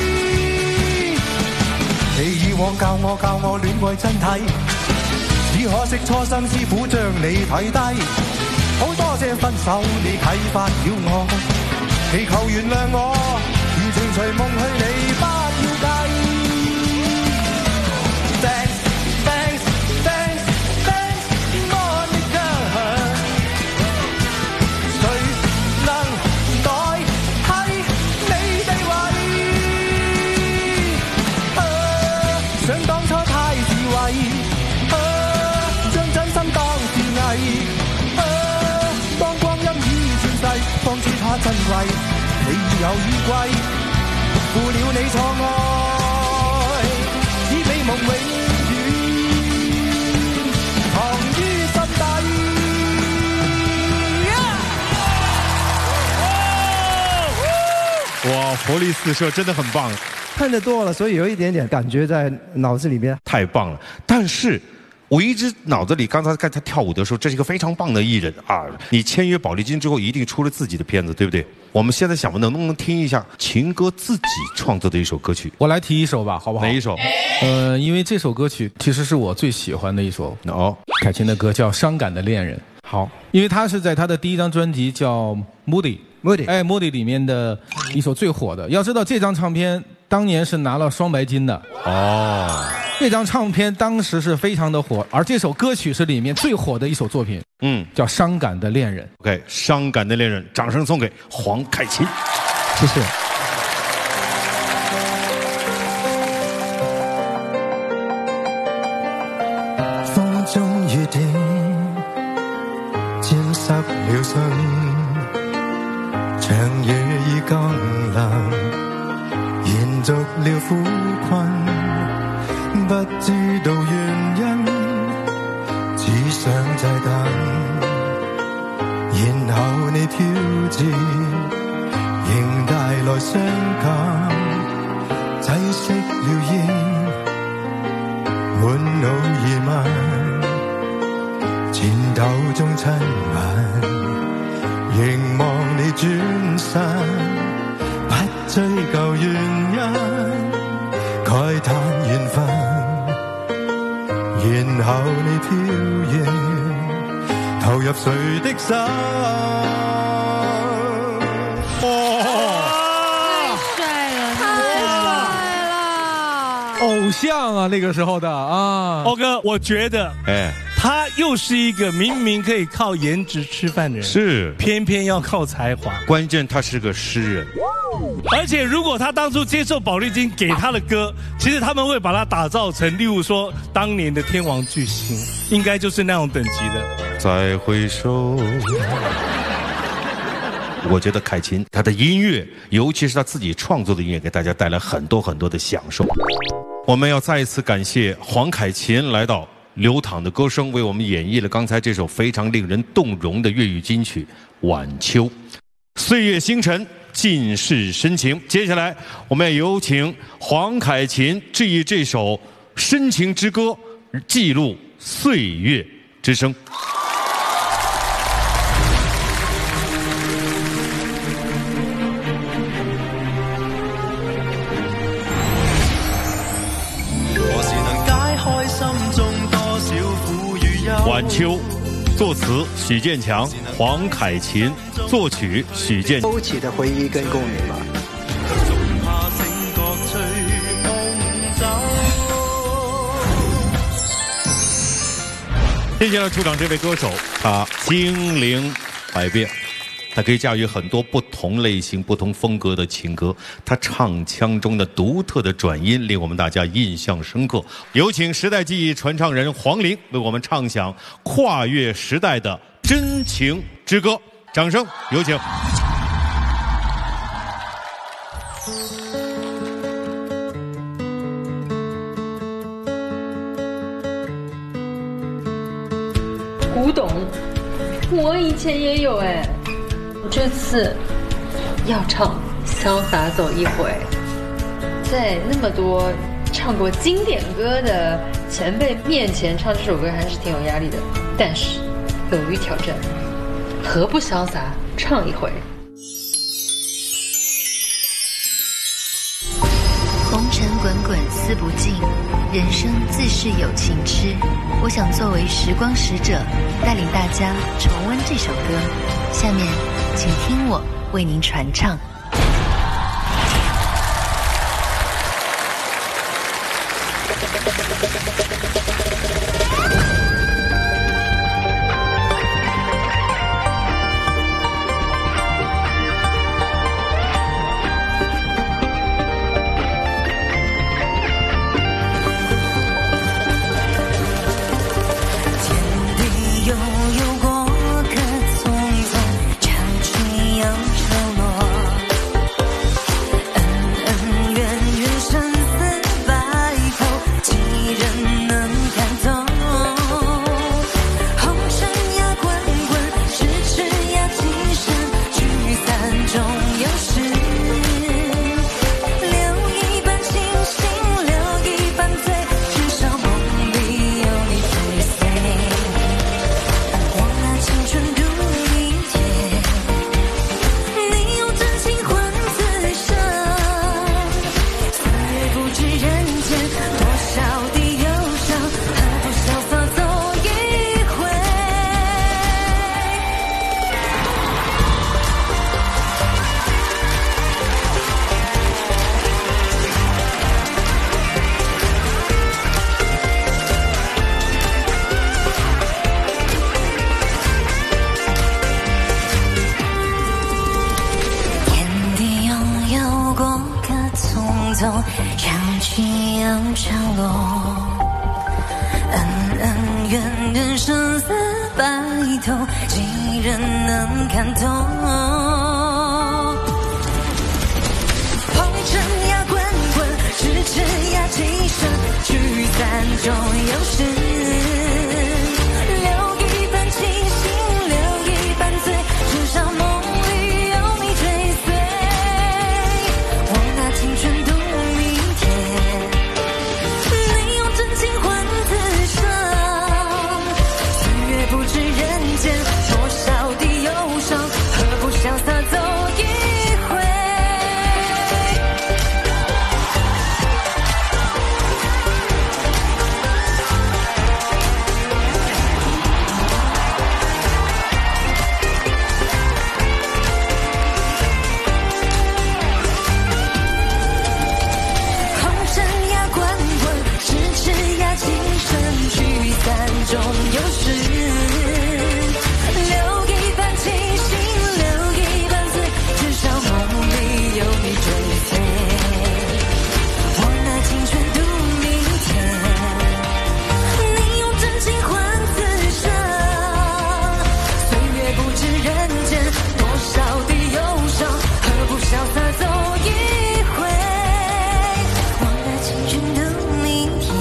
你以往教我教我戀愛真諦，只可惜初生師傅將你睇低。好多謝分手，你啟發了我。祈求原諒我，如情隨夢去，你不要計。Thanks, thanks, thanks, thanks, Monica。誰能代替你地位？啊，想當初太自衛，啊，將真心當是偽。啊，當光陰已轉世，方知它珍貴。你已有依歸，負了你錯愛，以美夢永遠藏於心底。 哇，活力四射，真的很棒。 看得多了，所以有一点点感觉在脑子里面。 太棒了！但是我一直脑子里，刚才看他跳舞的时候，这是一个非常棒的艺人啊！你签约宝丽金之后，一定出了自己的片子，对不对？我们现在想问，能不能听一下秦哥自己创作的一首歌曲？ 我来提一首吧，好不好？ 哪一首？ 呃，因为这首歌曲其实是我最喜欢的一首哦，凯芹的歌叫《伤感的恋人》。 好， 因为他是在他的第一张专辑叫《Moody》。 Moody， 哎 ，Moody 里面的一首最火的。要知道这张唱片当年是拿了双白金的哦。这张唱片当时是非常的火，而这首歌曲是里面最火的一首作品，嗯，叫《伤感的恋人》。 OK，《伤感的恋人》，掌声送给黄凯芹， 谢谢。 風中雨點， 沾濕了身，長夜已降臨，延續了苦困，不知道原因，只想再等，然後你挑戰，仍帶來傷感，擠熄了煙，滿腦疑問，前頭中親吻，凝望你轉身，不追究原因，慨嘆緣分，然後你挑釁，投入誰的心？ 偶像啊，那个时候的啊， 欧哥，我觉得，哎，他又是一个明明可以靠颜值吃饭的人， 是， 偏偏要靠才华。 关键他是个诗人， 而且如果他当初接受宝丽金给他的歌，其实他们会把他打造成，例如说当年的天王巨星，应该就是那种等级的。 再回首。我觉得凯琴他的音乐，尤其是他自己创作的音乐，给大家带来很多很多的享受。我们要再一次感谢黄凯琴来到流淌的歌声，为我们演绎了刚才这首非常令人动容的粤语金曲《晚秋》。岁月星辰，尽是深情。接下来，我们要有请黄凯琴致以这首深情之歌，记录岁月之声。晚秋，作词许建强、黄凯琴，作曲许建。 勾起的回忆跟共鸣吧。 接下来出场这位歌手，他精灵百变。他可以驾驭很多不同类型、不同风格的情歌，他唱腔中的独特的转音令我们大家印象深刻。有请时代记忆传唱人黄龄为我们唱响跨越时代的真情之歌，掌声有请。 古董，我以前也有哎。我这次要唱潇洒走一回，在那么多唱过经典歌的前辈面前唱这首歌还是挺有压力的，但是勇于挑战，何不潇洒唱一回？ 红尘滚滚思不尽，人生自是有情痴。我想作为时光使者，带领大家重温这首歌。下面请听我为您传唱。 长去又长落，恩恩愿人生似白头，几人能看透？红尘呀滚滚，咫尺呀几生，聚散终有时。留一半清醒，留一半醉，至少梦里有你追随。我拿青春度明天，你用真情换此生。岁月不知人间多少的忧伤，何不潇洒走一回？终有时，留一半清醒，留一半醉，至少梦里有你追随。我拿青春度明天，你用真情换此生。岁月不知人间多少的忧伤，何不潇洒走一回？我拿青春度明天。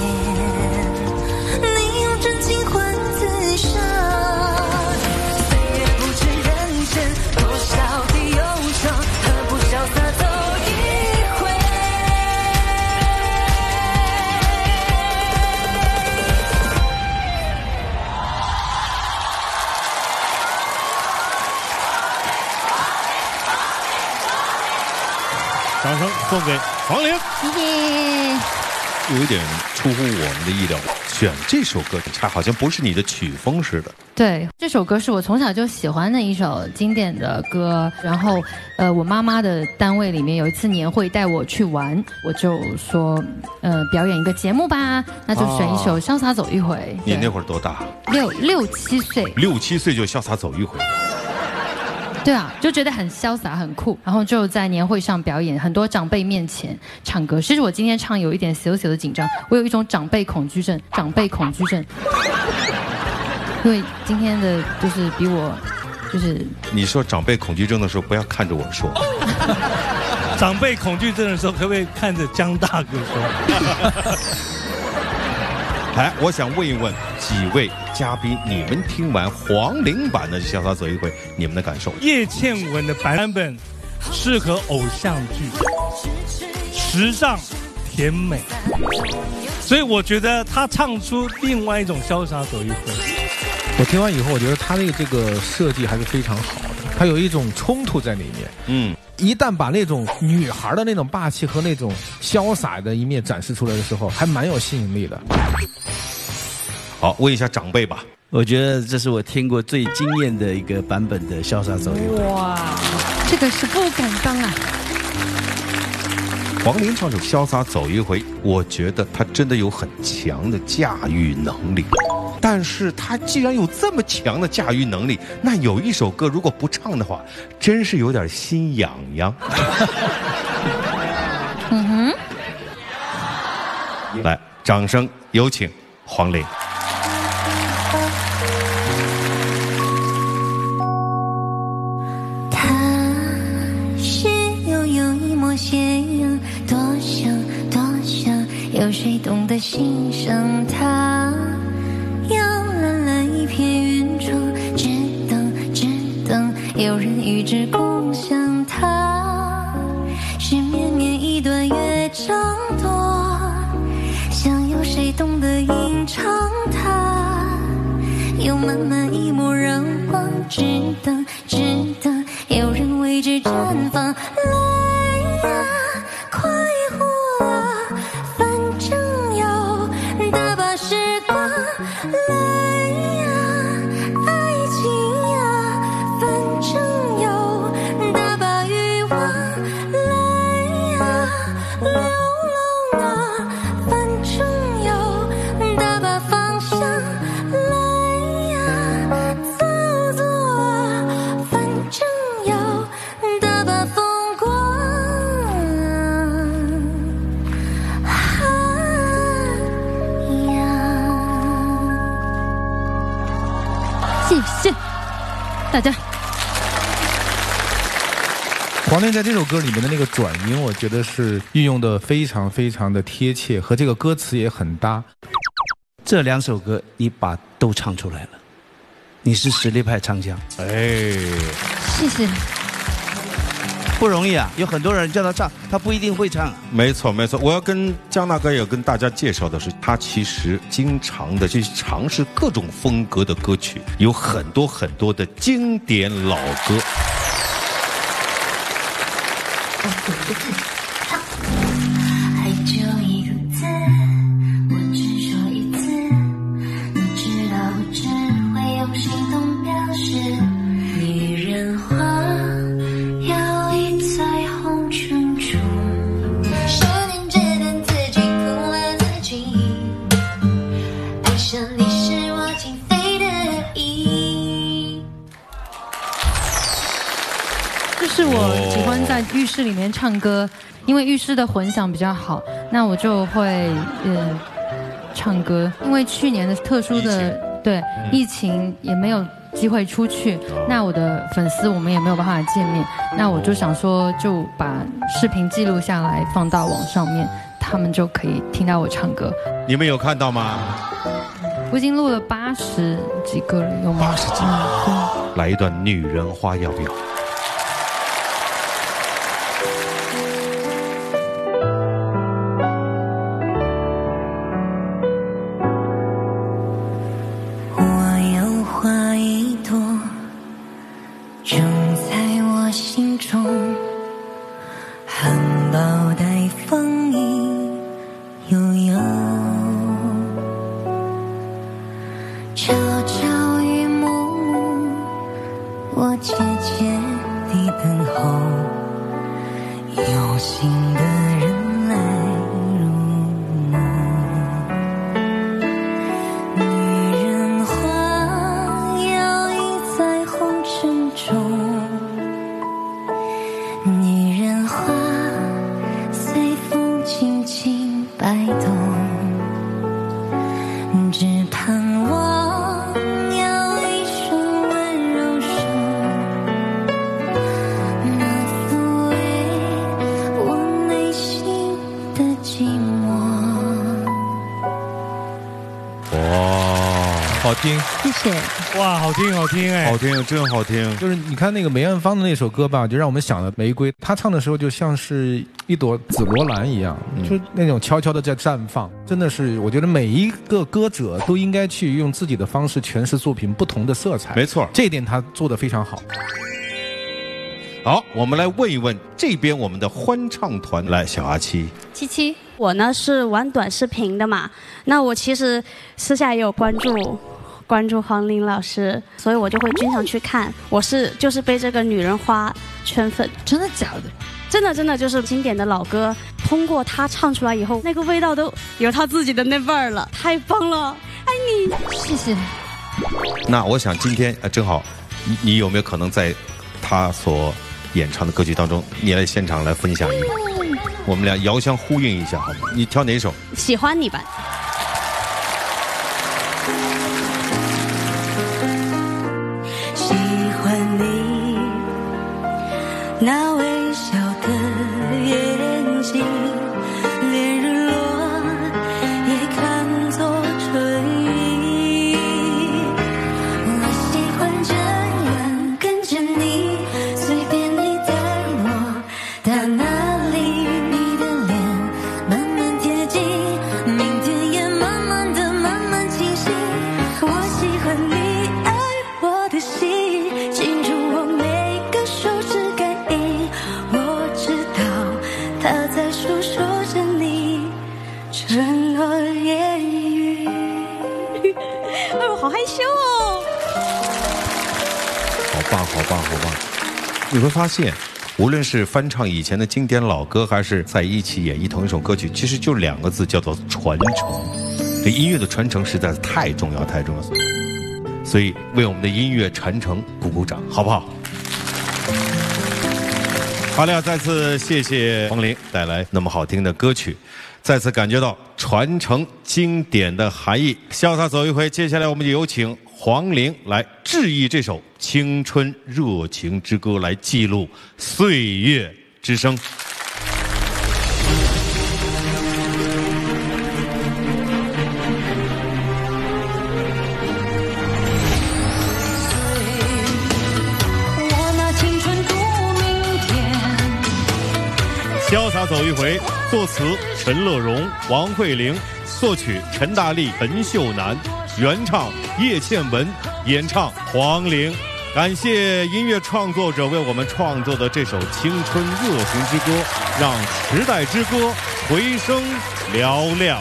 掌声送给黄龄， 谢谢。 有一点出乎我们的意料，选这首歌它好像不是你的曲风似的。 对，这首歌是我从小就喜欢的一首经典的歌。然后，呃，我妈妈的单位里面有一次年会带我去玩，我就说，呃，表演一个节目吧，那就选一首《潇洒走一回》。哦、 你那会儿多大？ 六六七岁。 六七岁就潇洒走一回。 对啊，就觉得很潇洒很酷，然后就在年会上表演，很多长辈面前唱歌。其实我今天唱有一点小小的紧张，我有一种长辈恐惧症，长辈恐惧症。因为今天的就是比我，就是你说长辈恐惧症的时候，不要看着我说。 长辈恐惧症的时候，可不可以看着江大哥说？ 来，我想问一问几位嘉宾，你们听完黄龄版的《潇洒走一回》，你们的感受？ 叶倩文的版本适合偶像剧，时尚甜美，所以我觉得他唱出另外一种潇洒走一回。 我听完以后，我觉得他的这个设计还是非常好的，他有一种冲突在里面。嗯。一旦把那种女孩的那种霸气和那种潇洒的一面展示出来的时候，还蛮有吸引力的。 好，问一下长辈吧。 我觉得这是我听过最惊艳的一个版本的《潇洒走一回》。 哇，这个是不敢当啊！ 黄龄唱首《潇洒走一回》，我觉得她真的有很强的驾驭能力。但是他既然有这么强的驾驭能力，那有一首歌如果不唱的话，真是有点心痒痒。嗯哼，来，掌声有请黄龄。 他是悠悠一抹斜阳，多想多想，有谁懂得欣赏他？摇篮了一片云窗，只等只等有人与之共享它。是绵绵一段乐章多，想有谁懂得吟唱它。有满满一抹阳光，只等只等有人为之绽放。来呀，快活啊，反正有大把时光。来呀，爱情呀，反正有大把欲望。来呀，流浪啊，反正有大把方向。来呀，走走啊，反正有大把风光。 大家。 黄龄在这首歌里面的那个转音，我觉得是运用的非常非常的贴切，和这个歌词也很搭。 这两首歌你把都唱出来了，你是实力派唱将。 哎， 谢谢。 不容易啊，有很多人叫他唱，他不一定会唱。 没错没错，我要跟江大哥也跟大家介绍的是，他其实经常的去尝试各种风格的歌曲，有很多很多的经典老歌。 爱就一个字，我只说一次，你知道我只会用行动表示。女人花摇曳在红尘中，少年只能自己苦了自己，爱上你是我情非得已。 这是我喜欢在浴室里面唱歌，因为浴室的混响比较好，那我就会呃唱歌。因为去年的特殊的对、嗯、疫情也没有机会出去，那我的粉丝我们也没有办法见面，那我就想说就把视频记录下来放到网上面，他们就可以听到我唱歌。 你们有看到吗？ 我已经录了八十几个了，有吗？ 八十几个、嗯、来一段《女人花》要不要？ 好听， 谢谢。 哇，好听，好听哎， 好听，真好听。 就是你看那个梅艳芳的那首歌吧，就让我们想了玫瑰。她唱的时候就像是一朵紫罗兰一样，嗯、就那种悄悄的在绽放。真的是，我觉得每一个歌者都应该去用自己的方式诠释作品不同的色彩。 没错， 这一点她做得非常好。 好，我们来问一问这边我们的欢唱团，来，小阿七。 七七，我呢是玩短视频的嘛，那我其实私下也有关注。关注黄龄老师，所以我就会经常去看。我是就是被这个女人花圈粉。 真的假的？ 真的真的就是经典的老歌，通过她唱出来以后，那个味道都有她自己的那味儿了，太棒了，爱你， 谢谢。 那我想今天呃正好，你你有没有可能在她所演唱的歌曲当中，你来现场来分享一个，嗯、我们俩遥相呼应一下好吗？你挑哪首？ 喜欢你吧。 那微笑的眼睛，连日落也看作春雨。我喜欢这样跟着你，随便你带我到哪里，你的脸慢慢贴近，明天也慢慢的慢慢清晰。我喜欢你爱我的心，记住我每个手指感。他在诉说着你承诺言语。哎呦，好害羞哦！ 好棒，好棒，好棒！你会发现，无论是翻唱以前的经典老歌，还是在一起演绎同一首歌曲，其实就两个字，叫做传承。对音乐的传承实在是太重要，太重要。所以，为我们的音乐传承鼓鼓掌，好不好？好了，再次谢谢黄龄带来那么好听的歌曲，再次感觉到传承经典的含义。潇洒走一回，接下来我们就有请黄龄来唱。 致意这首青春热情之歌，来记录岁月之声。潇洒走一回，作词陈乐融、王慧玲，作曲陈大力、陈秀楠，原唱叶倩文，演唱黄龄。感谢音乐创作者为我们创作的这首青春热情之歌，让时代之歌回声嘹亮。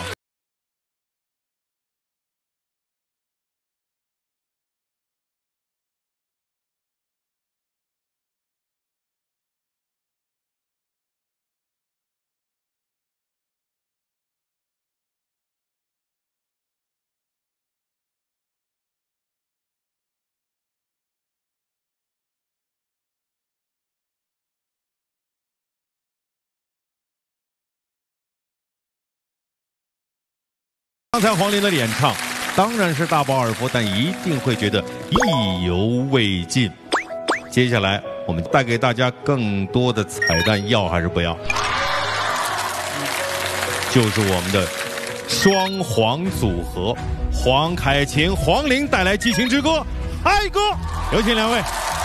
刚才黄龄的演唱当然是大饱耳福，但一定会觉得意犹未尽。接下来我们带给大家更多的彩蛋，要还是不要？就是我们的双黄组合，黄凯芹、黄龄带来激情之歌《嗨歌》，有请两位。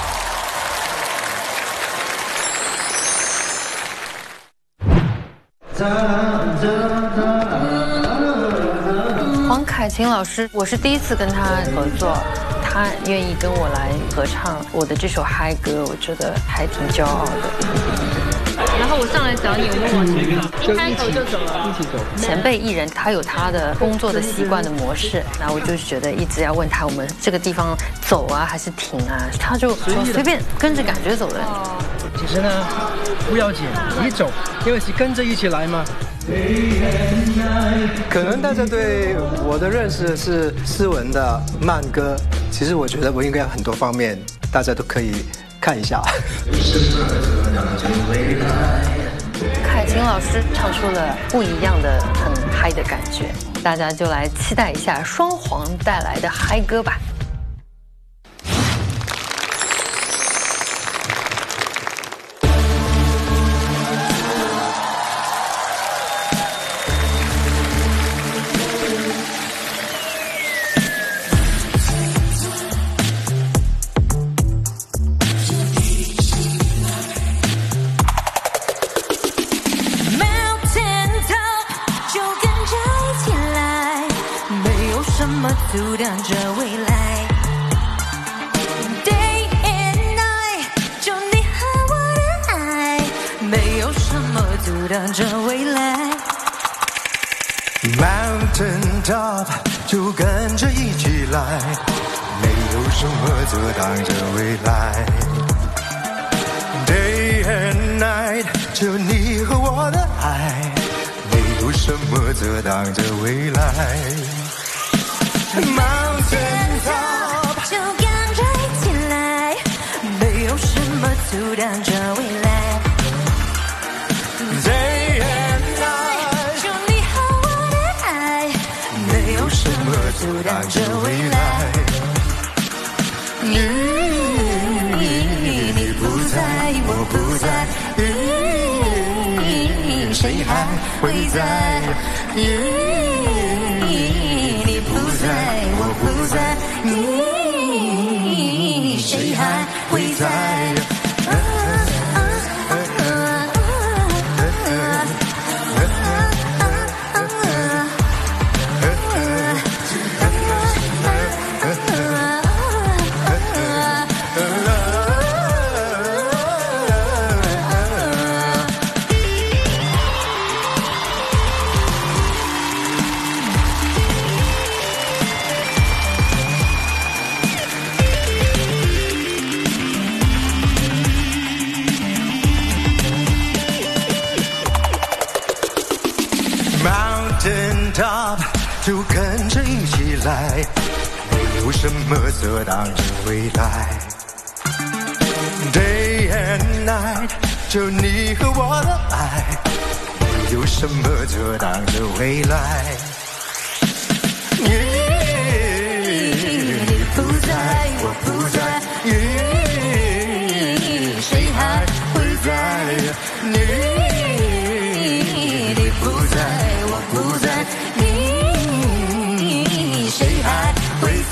黄凯芹老师，我是第一次跟他合作，他愿意跟我来合唱我的这首嗨歌，我觉得还挺骄傲的。然后我上来找你，我们往前走，一开口就走了，一起走。前辈艺人他有他的工作的习惯的模式，然后我就觉得一直要问他，我们这个地方走啊还是停啊，他就说随便跟着感觉走的。 其实呢，不要紧，你走，因为是跟着一起来嘛。 可能大家对我的认识是斯文的慢歌，其实我觉得我应该有很多方面，大家都可以看一下。 凯芹老师唱出了不一样的很嗨的感觉，大家就来期待一下双簧带来的嗨歌吧。 阻挡着未来 Day and night 就你和我的爱没有什么阻挡着未来 Mountain top 就跟着一起来没有什么阻挡着未来 Day and night 就你和我的爱没有什么阻挡着未来Mountain top 就跟着一起来没有什么阻挡着未来 Day and night 就你和我的爱没有什么阻挡着未来你你不在我不在谁还会在我不在，你谁还会在？ Mountain top 就跟着一起来没有什么阻挡着未来 Day and night 就你和我的爱没有什么阻挡着未来你不在，我不在，谁还会在？你你不在，我不在，你谁还会在？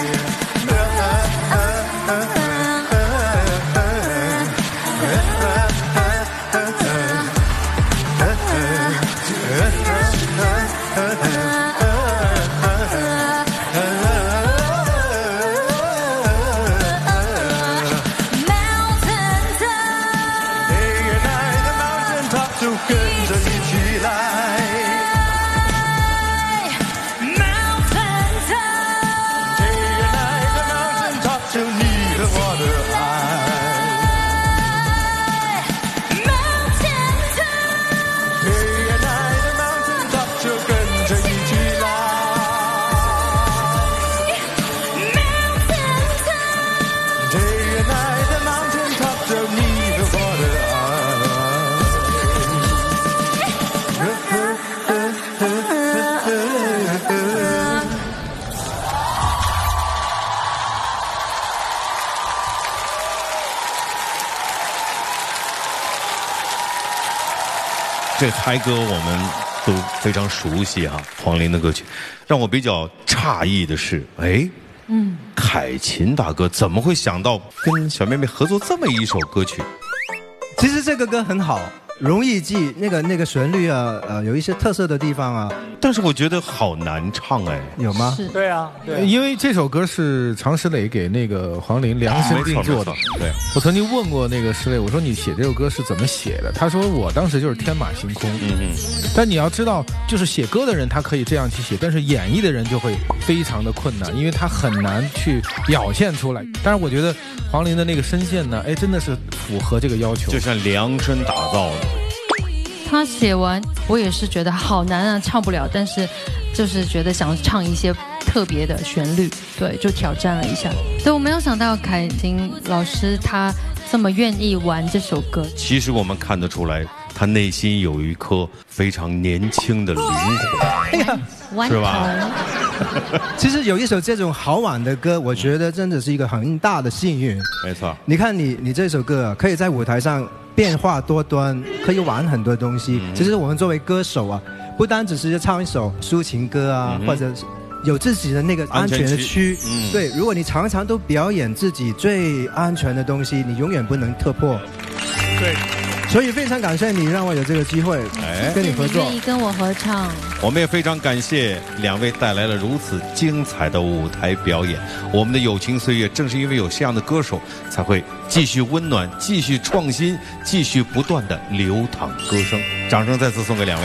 这猜歌我们都非常熟悉啊，黄龄的歌曲。让我比较诧异的是，哎，嗯，凯芹大哥怎么会想到跟小妹妹合作这么一首歌曲？ 其实这个歌很好，容易记，那个那个旋律啊，呃，有一些特色的地方啊。 但是我觉得好难唱哎， 有吗？ 是对啊，对， 因为这首歌是常石磊给那个黄龄量身定做的。 对， 我曾经问过那个石磊，我说你写这首歌是怎么写的？他说我当时就是天马行空。嗯嗯。但你要知道，就是写歌的人他可以这样去写，但是演绎的人就会非常的困难，因为他很难去表现出来。但是我觉得黄龄的那个声线呢，哎，真的是符合这个要求， 就像量身打造的。 他写完，我也是觉得好难啊，唱不了。但是，就是觉得想唱一些特别的旋律，对，就挑战了一下。对，我没有想到凯芹老师他这么愿意玩这首歌。 其实我们看得出来，他内心有一颗非常年轻的灵魂， 哎呀， 是吧？ 其实有一首这种好玩的歌，我觉得真的是一个很大的幸运。 没错， 你看你你这首歌啊，可以在舞台上变化多端，可以玩很多东西。嗯、其实我们作为歌手啊，不单只是唱一首抒情歌啊，嗯、或者有自己的那个安全的区。嗯、对，如果你常常都表演自己最安全的东西，你永远不能突破。 对。 所以非常感谢你让我有这个机会，哎，跟你合作， 愿意跟我合唱。 我们也非常感谢两位带来了如此精彩的舞台表演。我们的友情岁月，正是因为有这样的歌手，才会继续温暖、继续创新、继续不断的流淌歌声。掌声再次送给两位。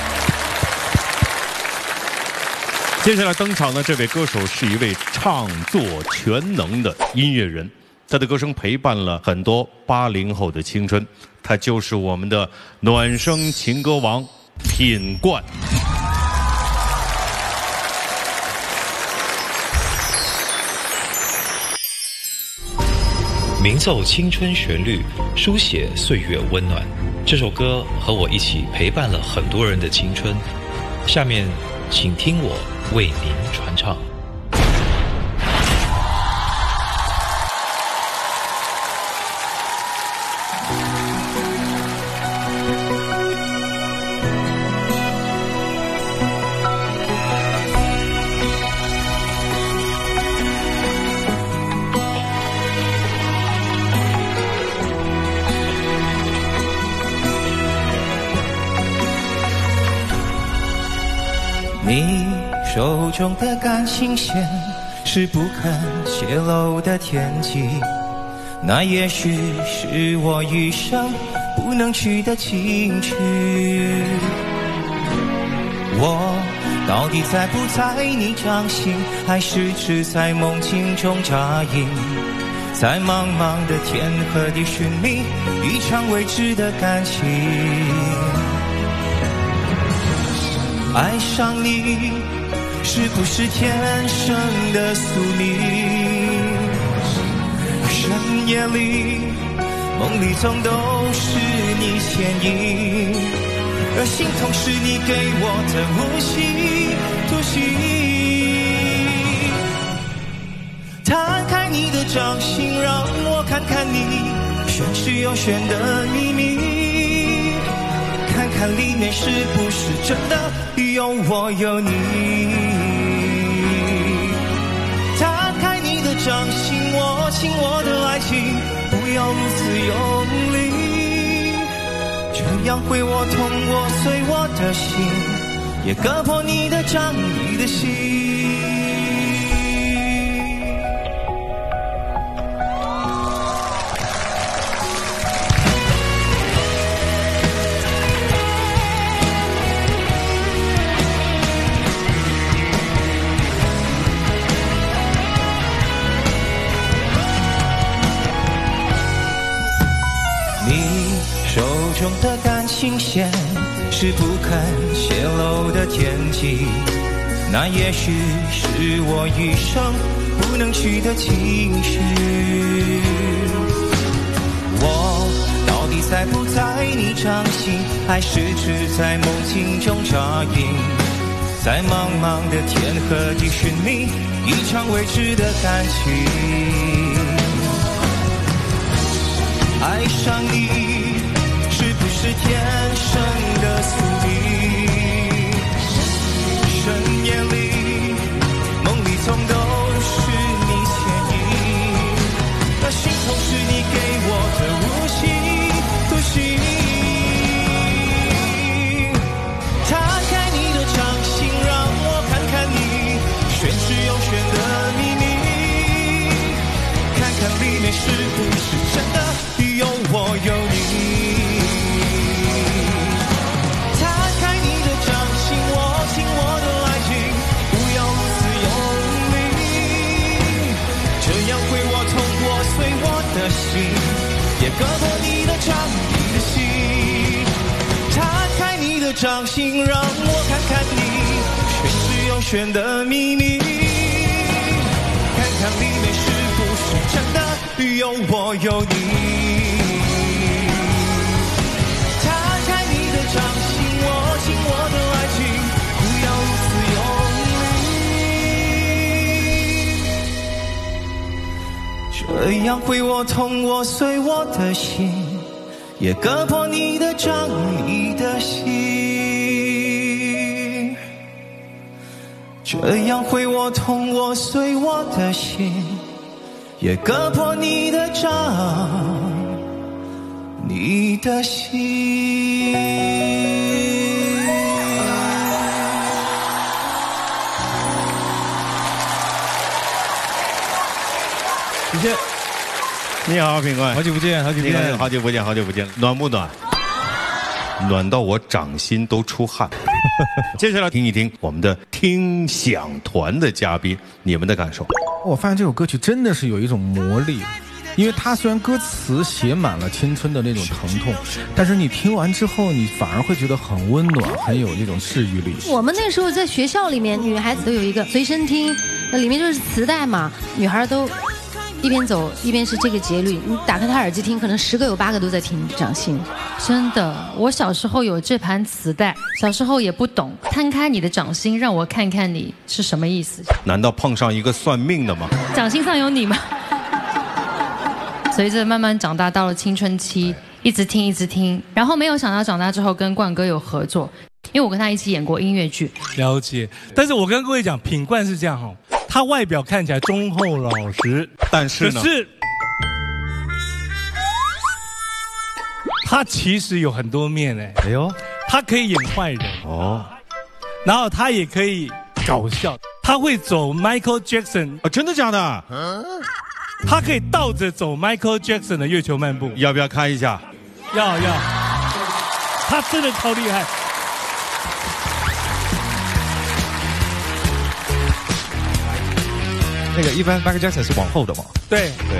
接下来登场的这位歌手是一位唱作全能的音乐人。他的歌声陪伴了很多八零后的青春，他就是我们的暖声情歌王品冠。 鸣奏青春旋律，书写岁月温暖。这首歌和我一起陪伴了很多人的青春。下面，请听我为您传唱。 你手中的感情线是不肯泄露的天机，那也许是我余生不能去的情趣。我到底在不在你掌心，还是只在梦境中扎营，在茫茫的天河里寻觅一场未知的感情。爱上你是不是天生的宿命？深夜里梦里总都是你倩影，而心痛是你给我的无形突袭。 摊开你的掌心，让我看看你玄之又玄的秘密，看看里面是不是真的有我有你。摊开你的掌心，握紧我的爱情，不要如此用力，这样会我痛我碎我的心，也割破你的掌，你的心。中的感情线是不肯泄露的天机，那也许是我一生不能去的情绪。我到底在不在你掌心，还是只在梦境中扎营，在茫茫的天河地寻觅一场未知的感情。爱上你是不是天生的宿命？深夜里梦里总都是你牵引，那心痛是你给我的无形独行。摊开你的掌心，让我看看你玄之又玄的秘密，看看里面是不是真的有我有你。的心也割破你的掌，你的心。摊开你的掌心，让我看看你玄之又玄的秘密，看看里面是不是真的有我有你。摊开你的掌心，握紧我的爱情，不要如此用这样会我痛我碎我的心，也割破你的掌，你的心。这样会我痛我碎我的心，也割破你的掌，你的心。 谢谢。你好，品冠， 好久不见，好久不见， 好久不见，好久不见，暖不暖？暖到我掌心都出汗。接下来听一听我们的听响团的嘉宾，你们的感受。 我发现这首歌曲真的是有一种魔力，因为它虽然歌词写满了青春的那种疼痛，但是你听完之后，你反而会觉得很温暖，很有那种治愈力。 我们那时候在学校里面，女孩子都有一个随身听，那里面就是磁带嘛，女孩都一边走一边是这个节律，你打开她耳机听，可能十个有八个都在听掌心。 真的，我小时候有这盘磁带，小时候也不懂，摊开你的掌心，让我看看你是什么意思。 难道碰上一个算命的吗？ 掌心上有你吗？随着慢慢长大，到了青春期，一直听一直听，然后没有想到长大之后跟冠哥有合作，因为我跟他一起演过音乐剧。 了解，但是我跟各位讲，品冠是这样哈，他外表看起来忠厚老实， 但是呢， 可是他其实有很多面哎。哎呦，他可以演坏人哦，然后他也可以搞笑，他会走 Michael Jackson 啊，真的假的？ 他可以倒着走 Michael Jackson 的月球漫步， 要不要看一下？ 要要，他真的超厉害。 那个一般 Michael Jackson 是往后的嘛？ 对对。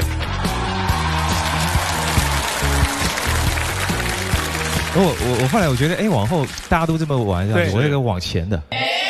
我我我后来我觉得，哎，往后大家都这么玩，这样子，我那个往前的。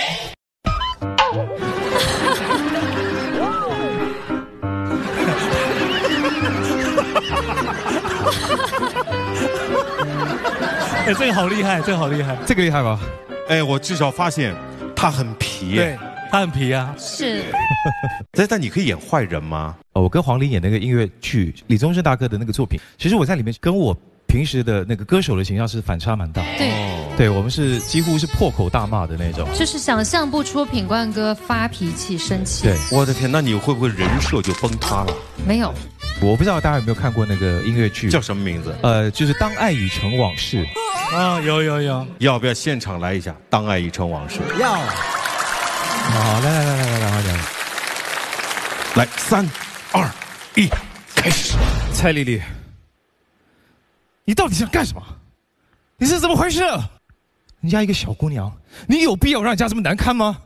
哎，这个好厉害，这个好厉害， 这个厉害吗？ 哎，我至少发现他很皮。 对， 他很皮啊。 是。 但但你可以演坏人吗？ 哦，我跟黄龄演那个音乐剧，李宗盛大哥的那个作品，其实我在里面跟我平时的那个歌手的形象是反差蛮大。 对。 对，我们是几乎是破口大骂的那种， 就是想象不出品冠哥发脾气、生气。 对， 我的天，那你会不会人设就崩塌了？ 没有。 我不知道大家有没有看过那个音乐剧， 叫什么名字？ 呃，就是《当爱已成往事》。 啊，有有有， 要不要现场来一下《当爱已成往事》？ 要。 好，来来来来来来来， 来三二一，开始。 蔡丽丽，你到底想干什么？你是怎么回事？人家一个小姑娘，你有必要让人家这么难堪吗？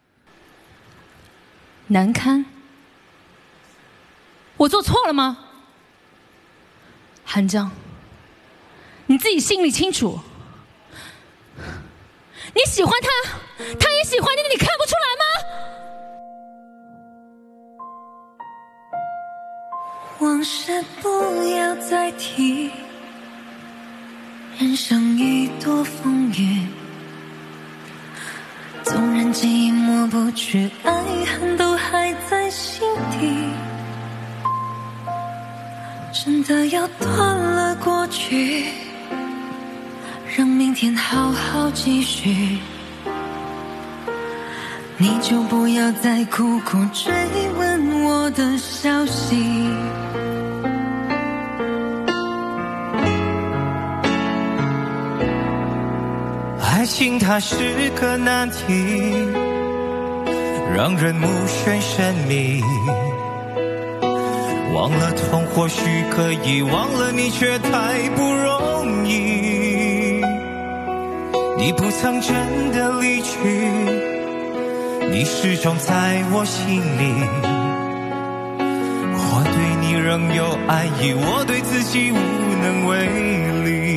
难堪？我做错了吗？韩江，你自己心里清楚。你喜欢他，他也喜欢你，你看不出来吗？ 往事不要再提，人生已多风雨，纵然寂寞不去，爱恨都还在心底。真的要断了过去，让明天好好继续。你就不要再苦苦追问我的消息。 爱情它是个难题，让人目眩神迷。忘了痛或许可以，忘了你却太不容易。你不曾真的离去，你始终在我心里。我对你仍有爱意，我对自己无能为力。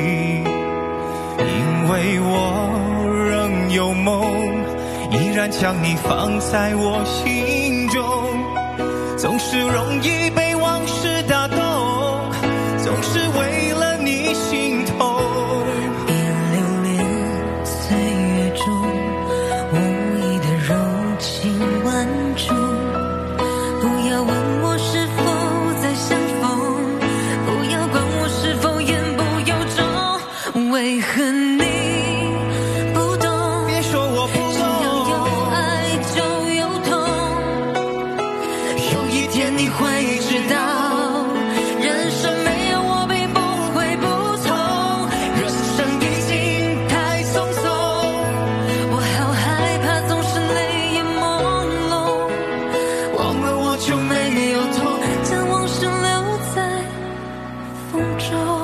因为我仍有梦，依然将你放在我心中。总是容易被往事打动，总是为了你心痛。 别留恋岁月中无意的柔情万种，不要问我是否再相逢，不要管我是否言不由衷。为何你不懂？ 别说我不懂。 只要有爱就有痛，有一天你会知道，人生没有我并不会不同，人生已经太匆匆，我好害怕总是泪眼朦胧，忘了我就没有痛，将往事留在风中。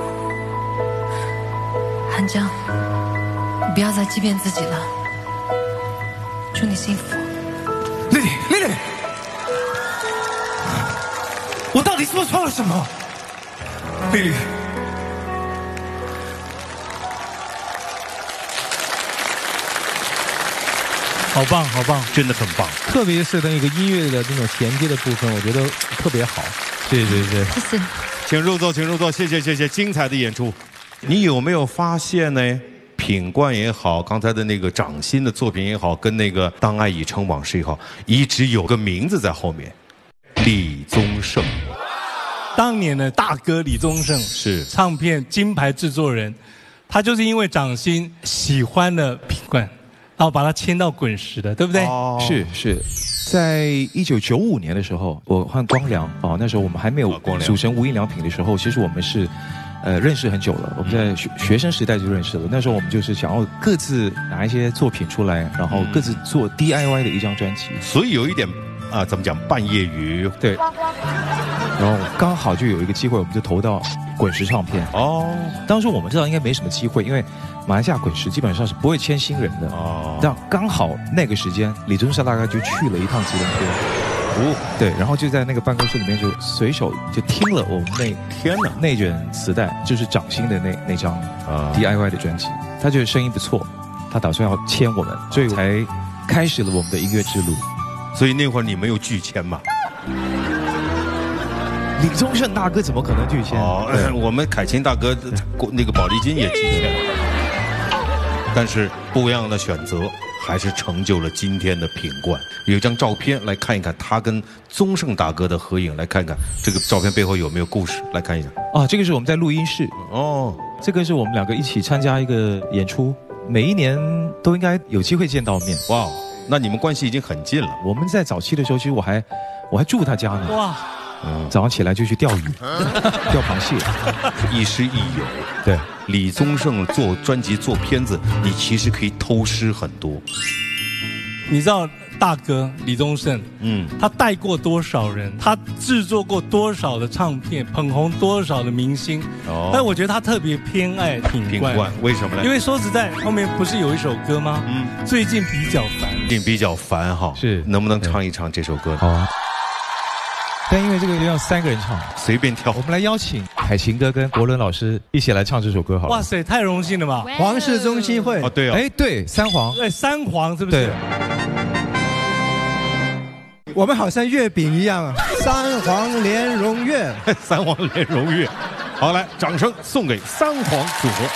韩江，你不要再欺骗自己了，祝你幸福。 丽丽，丽丽，我到底做错了什么？丽丽， 好棒，好棒， 真的很棒。 特别是那个音乐的那种衔接的部分，我觉得特别好。 对对对， 谢谢。 请入座，请入座，谢谢谢谢，精彩的演出。你有没有发现呢？品冠也好，刚才的那个掌心的作品也好，跟那个《当爱已成往事》也好，一直有个名字在后面，李宗盛。 当年的大哥李宗盛是唱片金牌制作人，他就是因为掌心喜欢了品冠，然后把他签到滚石的，对不对？ 哦、 是是，在一九九五年的时候，我和光良哦，那时候我们还没有组成无印良品的时候，其实我们是。呃，认识很久了，我们在学学生时代就认识了。那时候我们就是想要各自拿一些作品出来，然后各自做 D I Y 的一张专辑。 所以有一点啊、呃，怎么讲，半业余。 对。然后刚好就有一个机会，我们就投到滚石唱片。 哦。当时我们知道应该没什么机会，因为马来西亚滚石基本上是不会签新人的。哦。但刚好那个时间，李宗盛大概就去了一趟吉隆坡。哦，对，然后就在那个办公室里面就随手就听了我们那天哪那卷磁带，就是掌心的那那张啊 D I Y 的专辑，他觉得声音不错，他打算要签我们，所以才开始了我们的音乐之路。 所以那会儿你没有拒签嘛？ 李宗盛大哥怎么可能拒签？ 哦，我们凯芹大哥那个宝丽金也拒签了，但是不一样的选择， 还是成就了今天的品冠。有一张照片来看一看他跟宗盛大哥的合影，来看看这个照片背后有没有故事，来看一下。 啊，这个是我们在录音室哦，这个是我们两个一起参加一个演出，每一年都应该有机会见到面。 哇，那你们关系已经很近了。 我们在早期的时候，其实我还我还住他家呢。哇，嗯，早上起来就去钓鱼，钓螃蟹， 亦师亦友。 对， 李宗盛做专辑做片子，你其实可以偷师很多。 你知道大哥李宗盛，嗯，他带过多少人，他制作过多少的唱片，捧红多少的明星。哦，但我觉得他特别偏爱品冠。品冠为什么呢？ 因为说实在，后面不是有一首歌吗？嗯，最近比较烦。 最近比较烦哈， 是能不能唱一唱这首歌？ 好啊。但因为这个要三个人唱， 随便挑。 我们来邀请海琴哥跟国伦老师一起来唱这首歌，好了。 哇塞，太荣幸了吧！ 皇室中心会哦，对哦， 哎对，三皇， 对三皇是不是？ 对。 我们好像月饼一样啊，三皇连荣月， 三皇连荣月。好，来，掌声送给三皇组合。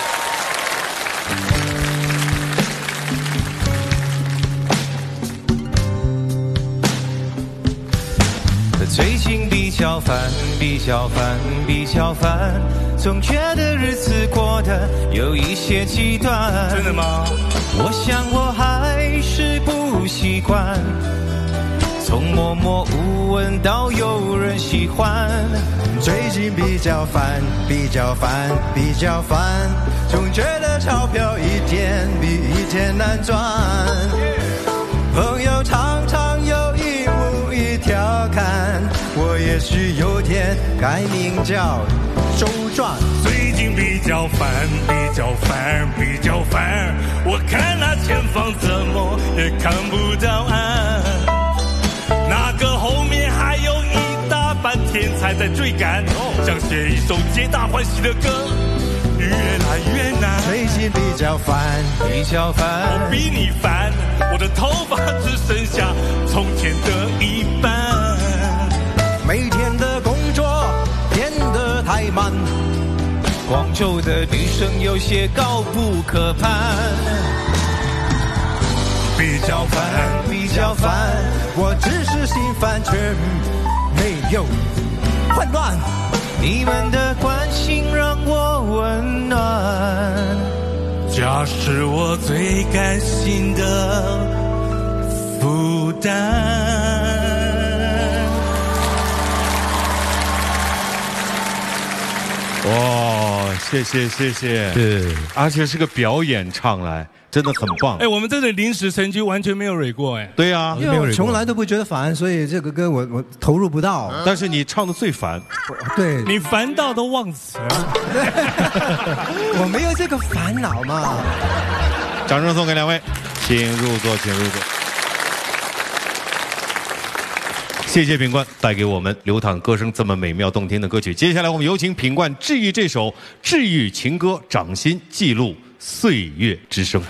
最近比较烦，比较烦，比较烦，总觉得日子过得有一些极端。 真的吗？ 我想我还是不习惯，从默默无闻到有人喜欢。 最近比较烦，比较烦，比较烦，总觉得钞票一天比一天难赚。朋友常常有意无意调侃，我也许有天改名叫周转。 最近比较烦，比较烦，比较烦，我看那前方怎么也看不到岸，那个后面还有一大半天才在追赶，想写一首皆大欢喜的歌，越来越难。 最近比较烦， 比较烦， 我比你烦，我的头发只剩下从前的一半。 每天的工作变得太慢， 广州的女生有些高不可攀。 比较烦，比较烦，我只是心烦却没有混乱。 你们的关心让我温暖， 家是我最甘心的负担。 哇，谢谢谢谢， 是， 而且是个表演唱来，真的很棒。 哎，我们真的临时成军完全没有蕊过哎。 对呀， 因为我从来都不觉得烦，所以这个歌我我投入不到。 但是你唱的最烦， 对， 你烦到都忘词了。 我没有这个烦恼嘛。 掌声送给两位，请入座，请入座。谢谢品冠带给我们流淌歌声这么美妙动听的歌曲。接下来我们有请品冠致意这首治愈情歌，掌心记录岁月之声。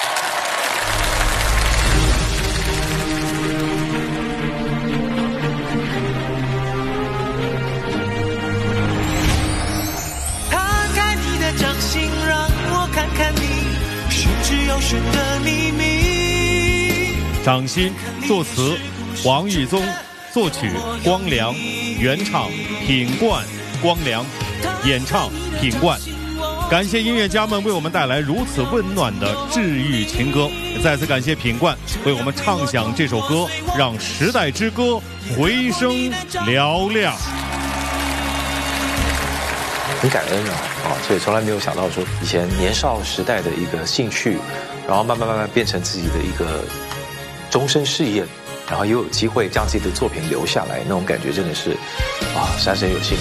摊开你的掌心，让我看看你玄之又玄的秘密。 掌心作词王玉宗，作曲光良，原唱品冠，光良演唱品冠。感谢音乐家们为我们带来如此温暖的治愈情歌，再次感谢品冠为我们唱响这首歌，让时代之歌回声嘹亮。 很感恩啊，啊，所以从来没有想到说以前年少时代的一个兴趣，然后慢慢慢慢变成自己的一个终身事业。然后也有机会将自己的作品留下来，那种感觉真的是啊，三生有幸。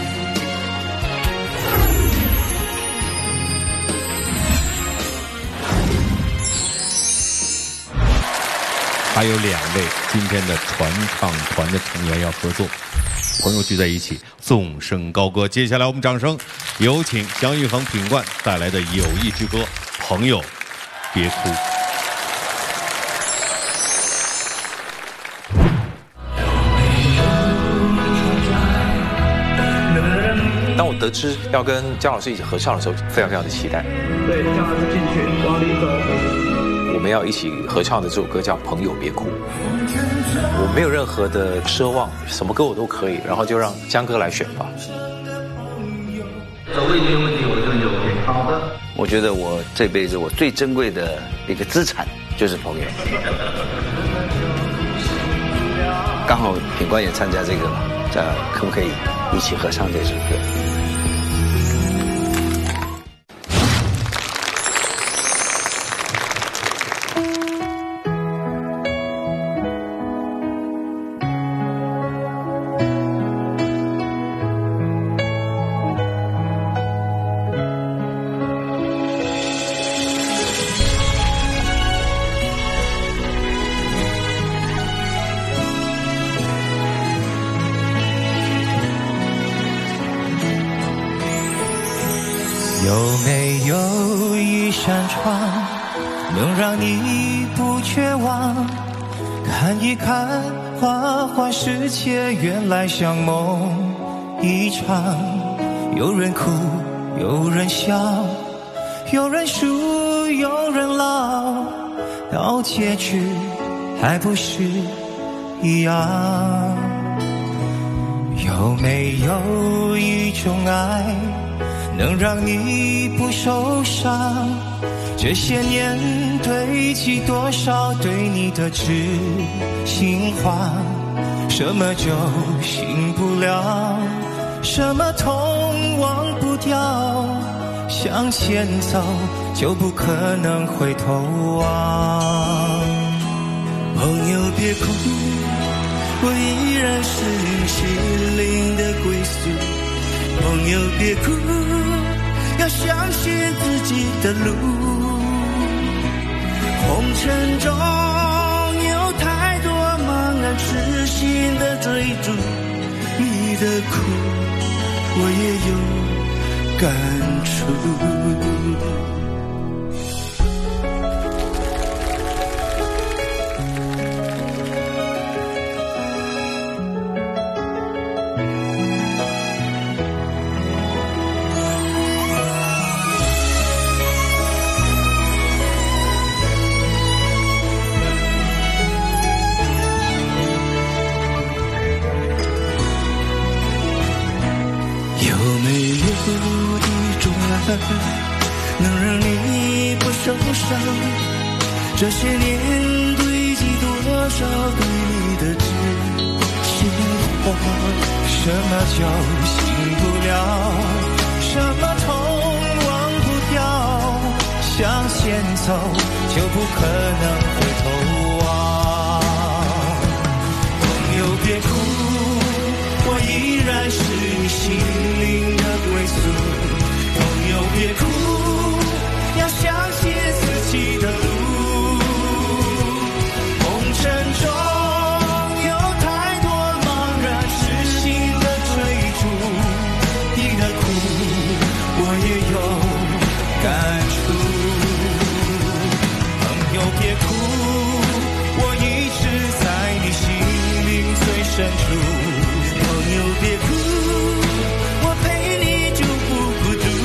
还有两位今天的传唱团的成员要合作，朋友聚在一起，纵声高歌。接下来我们掌声有请姜育恒、品冠带来的友谊之歌《朋友别哭》。 当我得知要跟姜老师一起合唱的时候，非常非常的期待。 对，姜老师进去，往里走。 我我们要一起合唱的这首歌叫《朋友别哭》。我没有任何的奢望，什么歌我都可以，然后就让江哥来选吧。 走位这个问题，我就有点好的。 我觉得我这辈子我最珍贵的一个资产就是朋友。刚好品冠也参加这个嘛，这可不可以一起合唱这首歌？ 有没有一扇窗，能让你不绝望？看一看花花世界，原来像梦一场。有人哭，有人笑，有人输，有人老，到结局还不是一样。有没有一种爱，能让你不受伤？这些年堆积多少对你的知心话？什么就醒不了，什么痛忘不掉，向前走就不可能回头望。朋友别哭，我依然是你心灵的归宿。朋友别哭，要相信自己的路。红尘中有太多茫然痴心的追逐，你的苦我也有感触。能让你不受伤，这些年堆积多少对你的知心话？什么叫醒不了，什么痛忘不掉，向前走就不可能回头望。朋友别哭，我依然是你心灵的归宿。朋友别哭，要相信自己的路。红尘中有太多茫然痴心的追逐，你的苦我也有感触。朋友别哭，我一直在你心灵最深处。朋友别哭，我陪你就不孤独。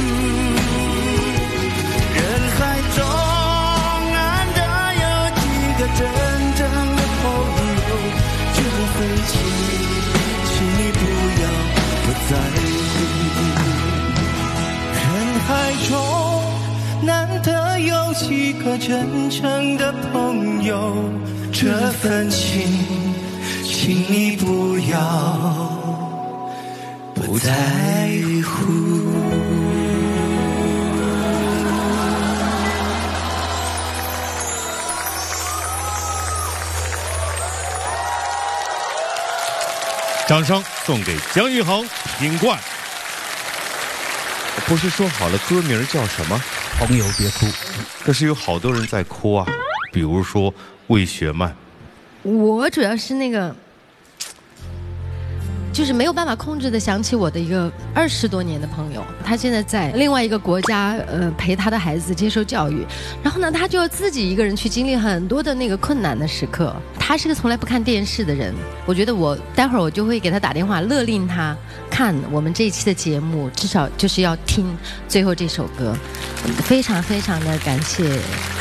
真正的朋友就会请请你不要不在乎。人海中难得有几个真正的朋友，这份情请你不要不在乎。 掌声送给姜育恒、品冠。 不是说好了歌名叫什么？ 朋友别哭。 可是有好多人在哭啊，比如说魏雪曼。 我主要是那个，就是没有办法控制的想起我的一个二十多年的朋友，他现在在另外一个国家，呃，陪他的孩子接受教育，然后呢，他就要自己一个人去经历很多的那个困难的时刻。他是个从来不看电视的人，我觉得我待会儿我就会给他打电话，勒令他看我们这一期的节目，至少就是要听最后这首歌。非常非常的感谢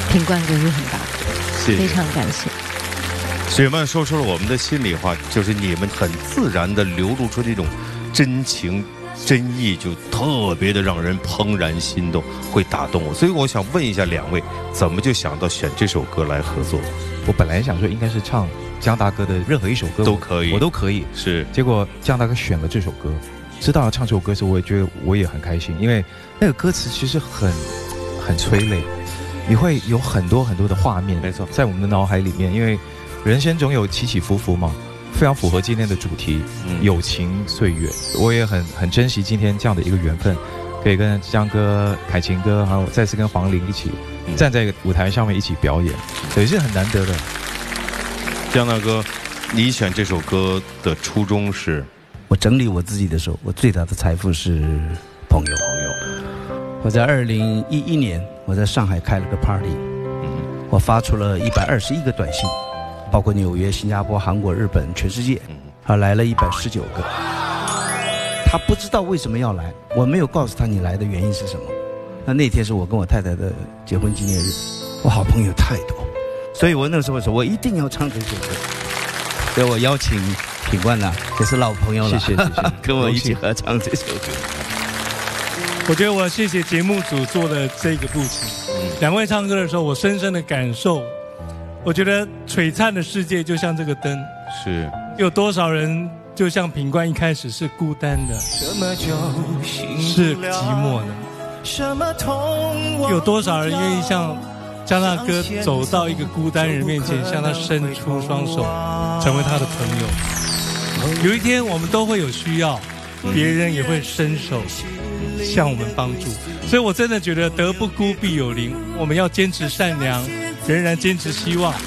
品冠给予很大， 谢谢， 非常感谢。 水漫说出了我们的心里话，就是你们很自然地流露出这种真情真意，就特别的让人怦然心动，会打动我。所以我想问一下两位，怎么就想到选这首歌来合作？ 我本来想说应该是唱江大哥的任何一首歌都可以， 我都可以。 是， 结果江大哥选了这首歌，知道要唱这首歌时，我也觉得我也很开心，因为那个歌词其实很很催泪，你会有很多很多的画面， 没错， 在我们的脑海里面，因为人生总有起起伏伏嘛，非常符合今天的主题，嗯、友情岁月。我也很很珍惜今天这样的一个缘分，可以跟江哥、凯琴哥，还有再次跟黄龄一起、嗯、站在舞台上面一起表演，也是很难得的。 江大哥，你选这首歌的初衷是？ 我整理我自己的时候，我最大的财富是朋友。 朋友， 我在二零一一年，我在上海开了个 party，、嗯、我发出了一百二十一个短信。包括纽约、新加坡、韩国、日本，全世界，他来了一百十九个。他不知道为什么要来，我没有告诉他你来的原因是什么。那那天是我跟我太太的结婚纪念日，我好朋友太多，所以我那时候说我一定要唱这首歌。所以我邀请品冠呢，也是老朋友了， 谢谢谢谢， 跟我一起合唱这首歌。 我觉得我谢谢节目组做的这个布景，嗯、两位唱歌的时候，我深深的感受。我觉得璀璨的世界就像这个灯， 是有多少人就像品冠一开始是孤单的，是寂寞的，有多少人愿意像江大哥走到一个孤单人面前，向他伸出双手，成为他的朋友。有一天我们都会有需要，别人也会伸手向我们帮助，所以我真的觉得德不孤必有邻，我们要坚持善良，仍然坚持希望。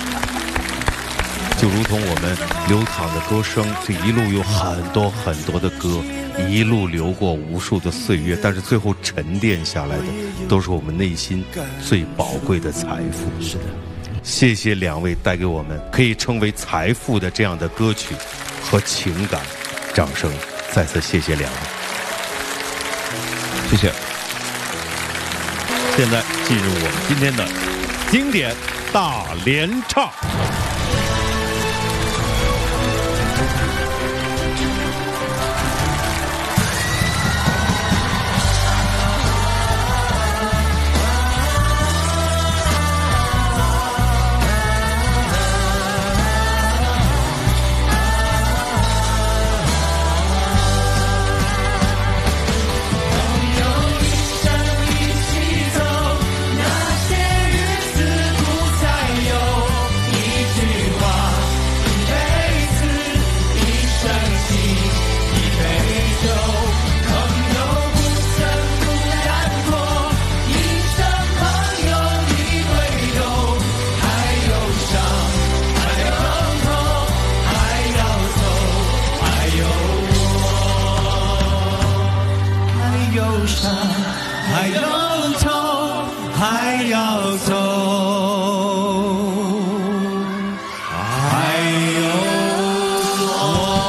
就如同我们流淌的歌声，这一路有很多很多的歌，一路流过无数的岁月，但是最后沉淀下来的都是我们内心最宝贵的财富。 是的， 谢谢两位带给我们可以称为财富的这样的歌曲和情感，掌声再次谢谢两位， 谢谢。 现在进入我们今天的经典大联唱。 还要走，还要走，还有我。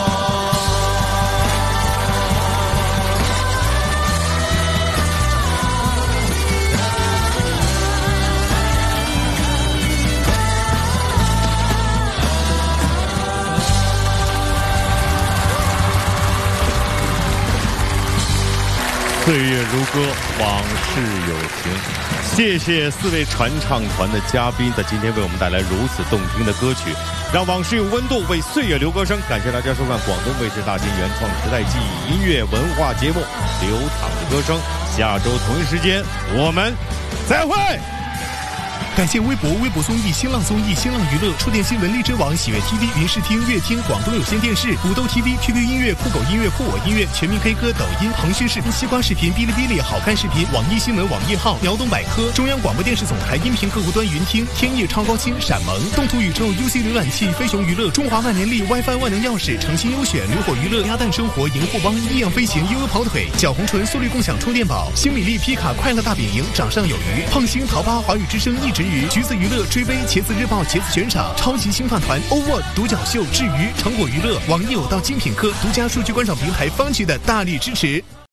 岁月如歌，往事有情。谢谢四位传唱团的嘉宾在今天为我们带来如此动听的歌曲，让往事有温度，为岁月留歌声。感谢大家收看广东卫视大金原创时代记忆音乐文化节目《流淌的歌声》，下周同一时间我们再会。 感谢微博、微博综艺、新浪综艺、新浪娱乐、触电新闻、荔枝网、喜悦 T V、云视听、乐听、广东有线电视、土豆 T V、Q Q 音乐、酷狗音乐、酷我音乐、全民 K 歌、抖音、腾讯视频、西瓜视频、哔哩哔哩、好看视频、网易新闻、网易号、摇动百科、中央广播电视总台音频客户端云听、天翼超高清、闪萌、动图宇宙、U C 浏览器、飞熊娱乐、中华万年历、WiFi 万能钥匙、诚心优选、流火娱乐、鸭蛋生活、萤火帮、异样飞行、悠悠跑腿、小红唇、速率共享充电宝、新米粒、皮卡、快乐大本营、掌上有余、胖星、淘吧、华语之声、一直鱼、橘子娱乐、追杯、茄子日报、茄子全场、超级星饭团、欧沃独角秀、至于成果娱乐、网易有道精品科独家数据观赏平台方局的大力支持。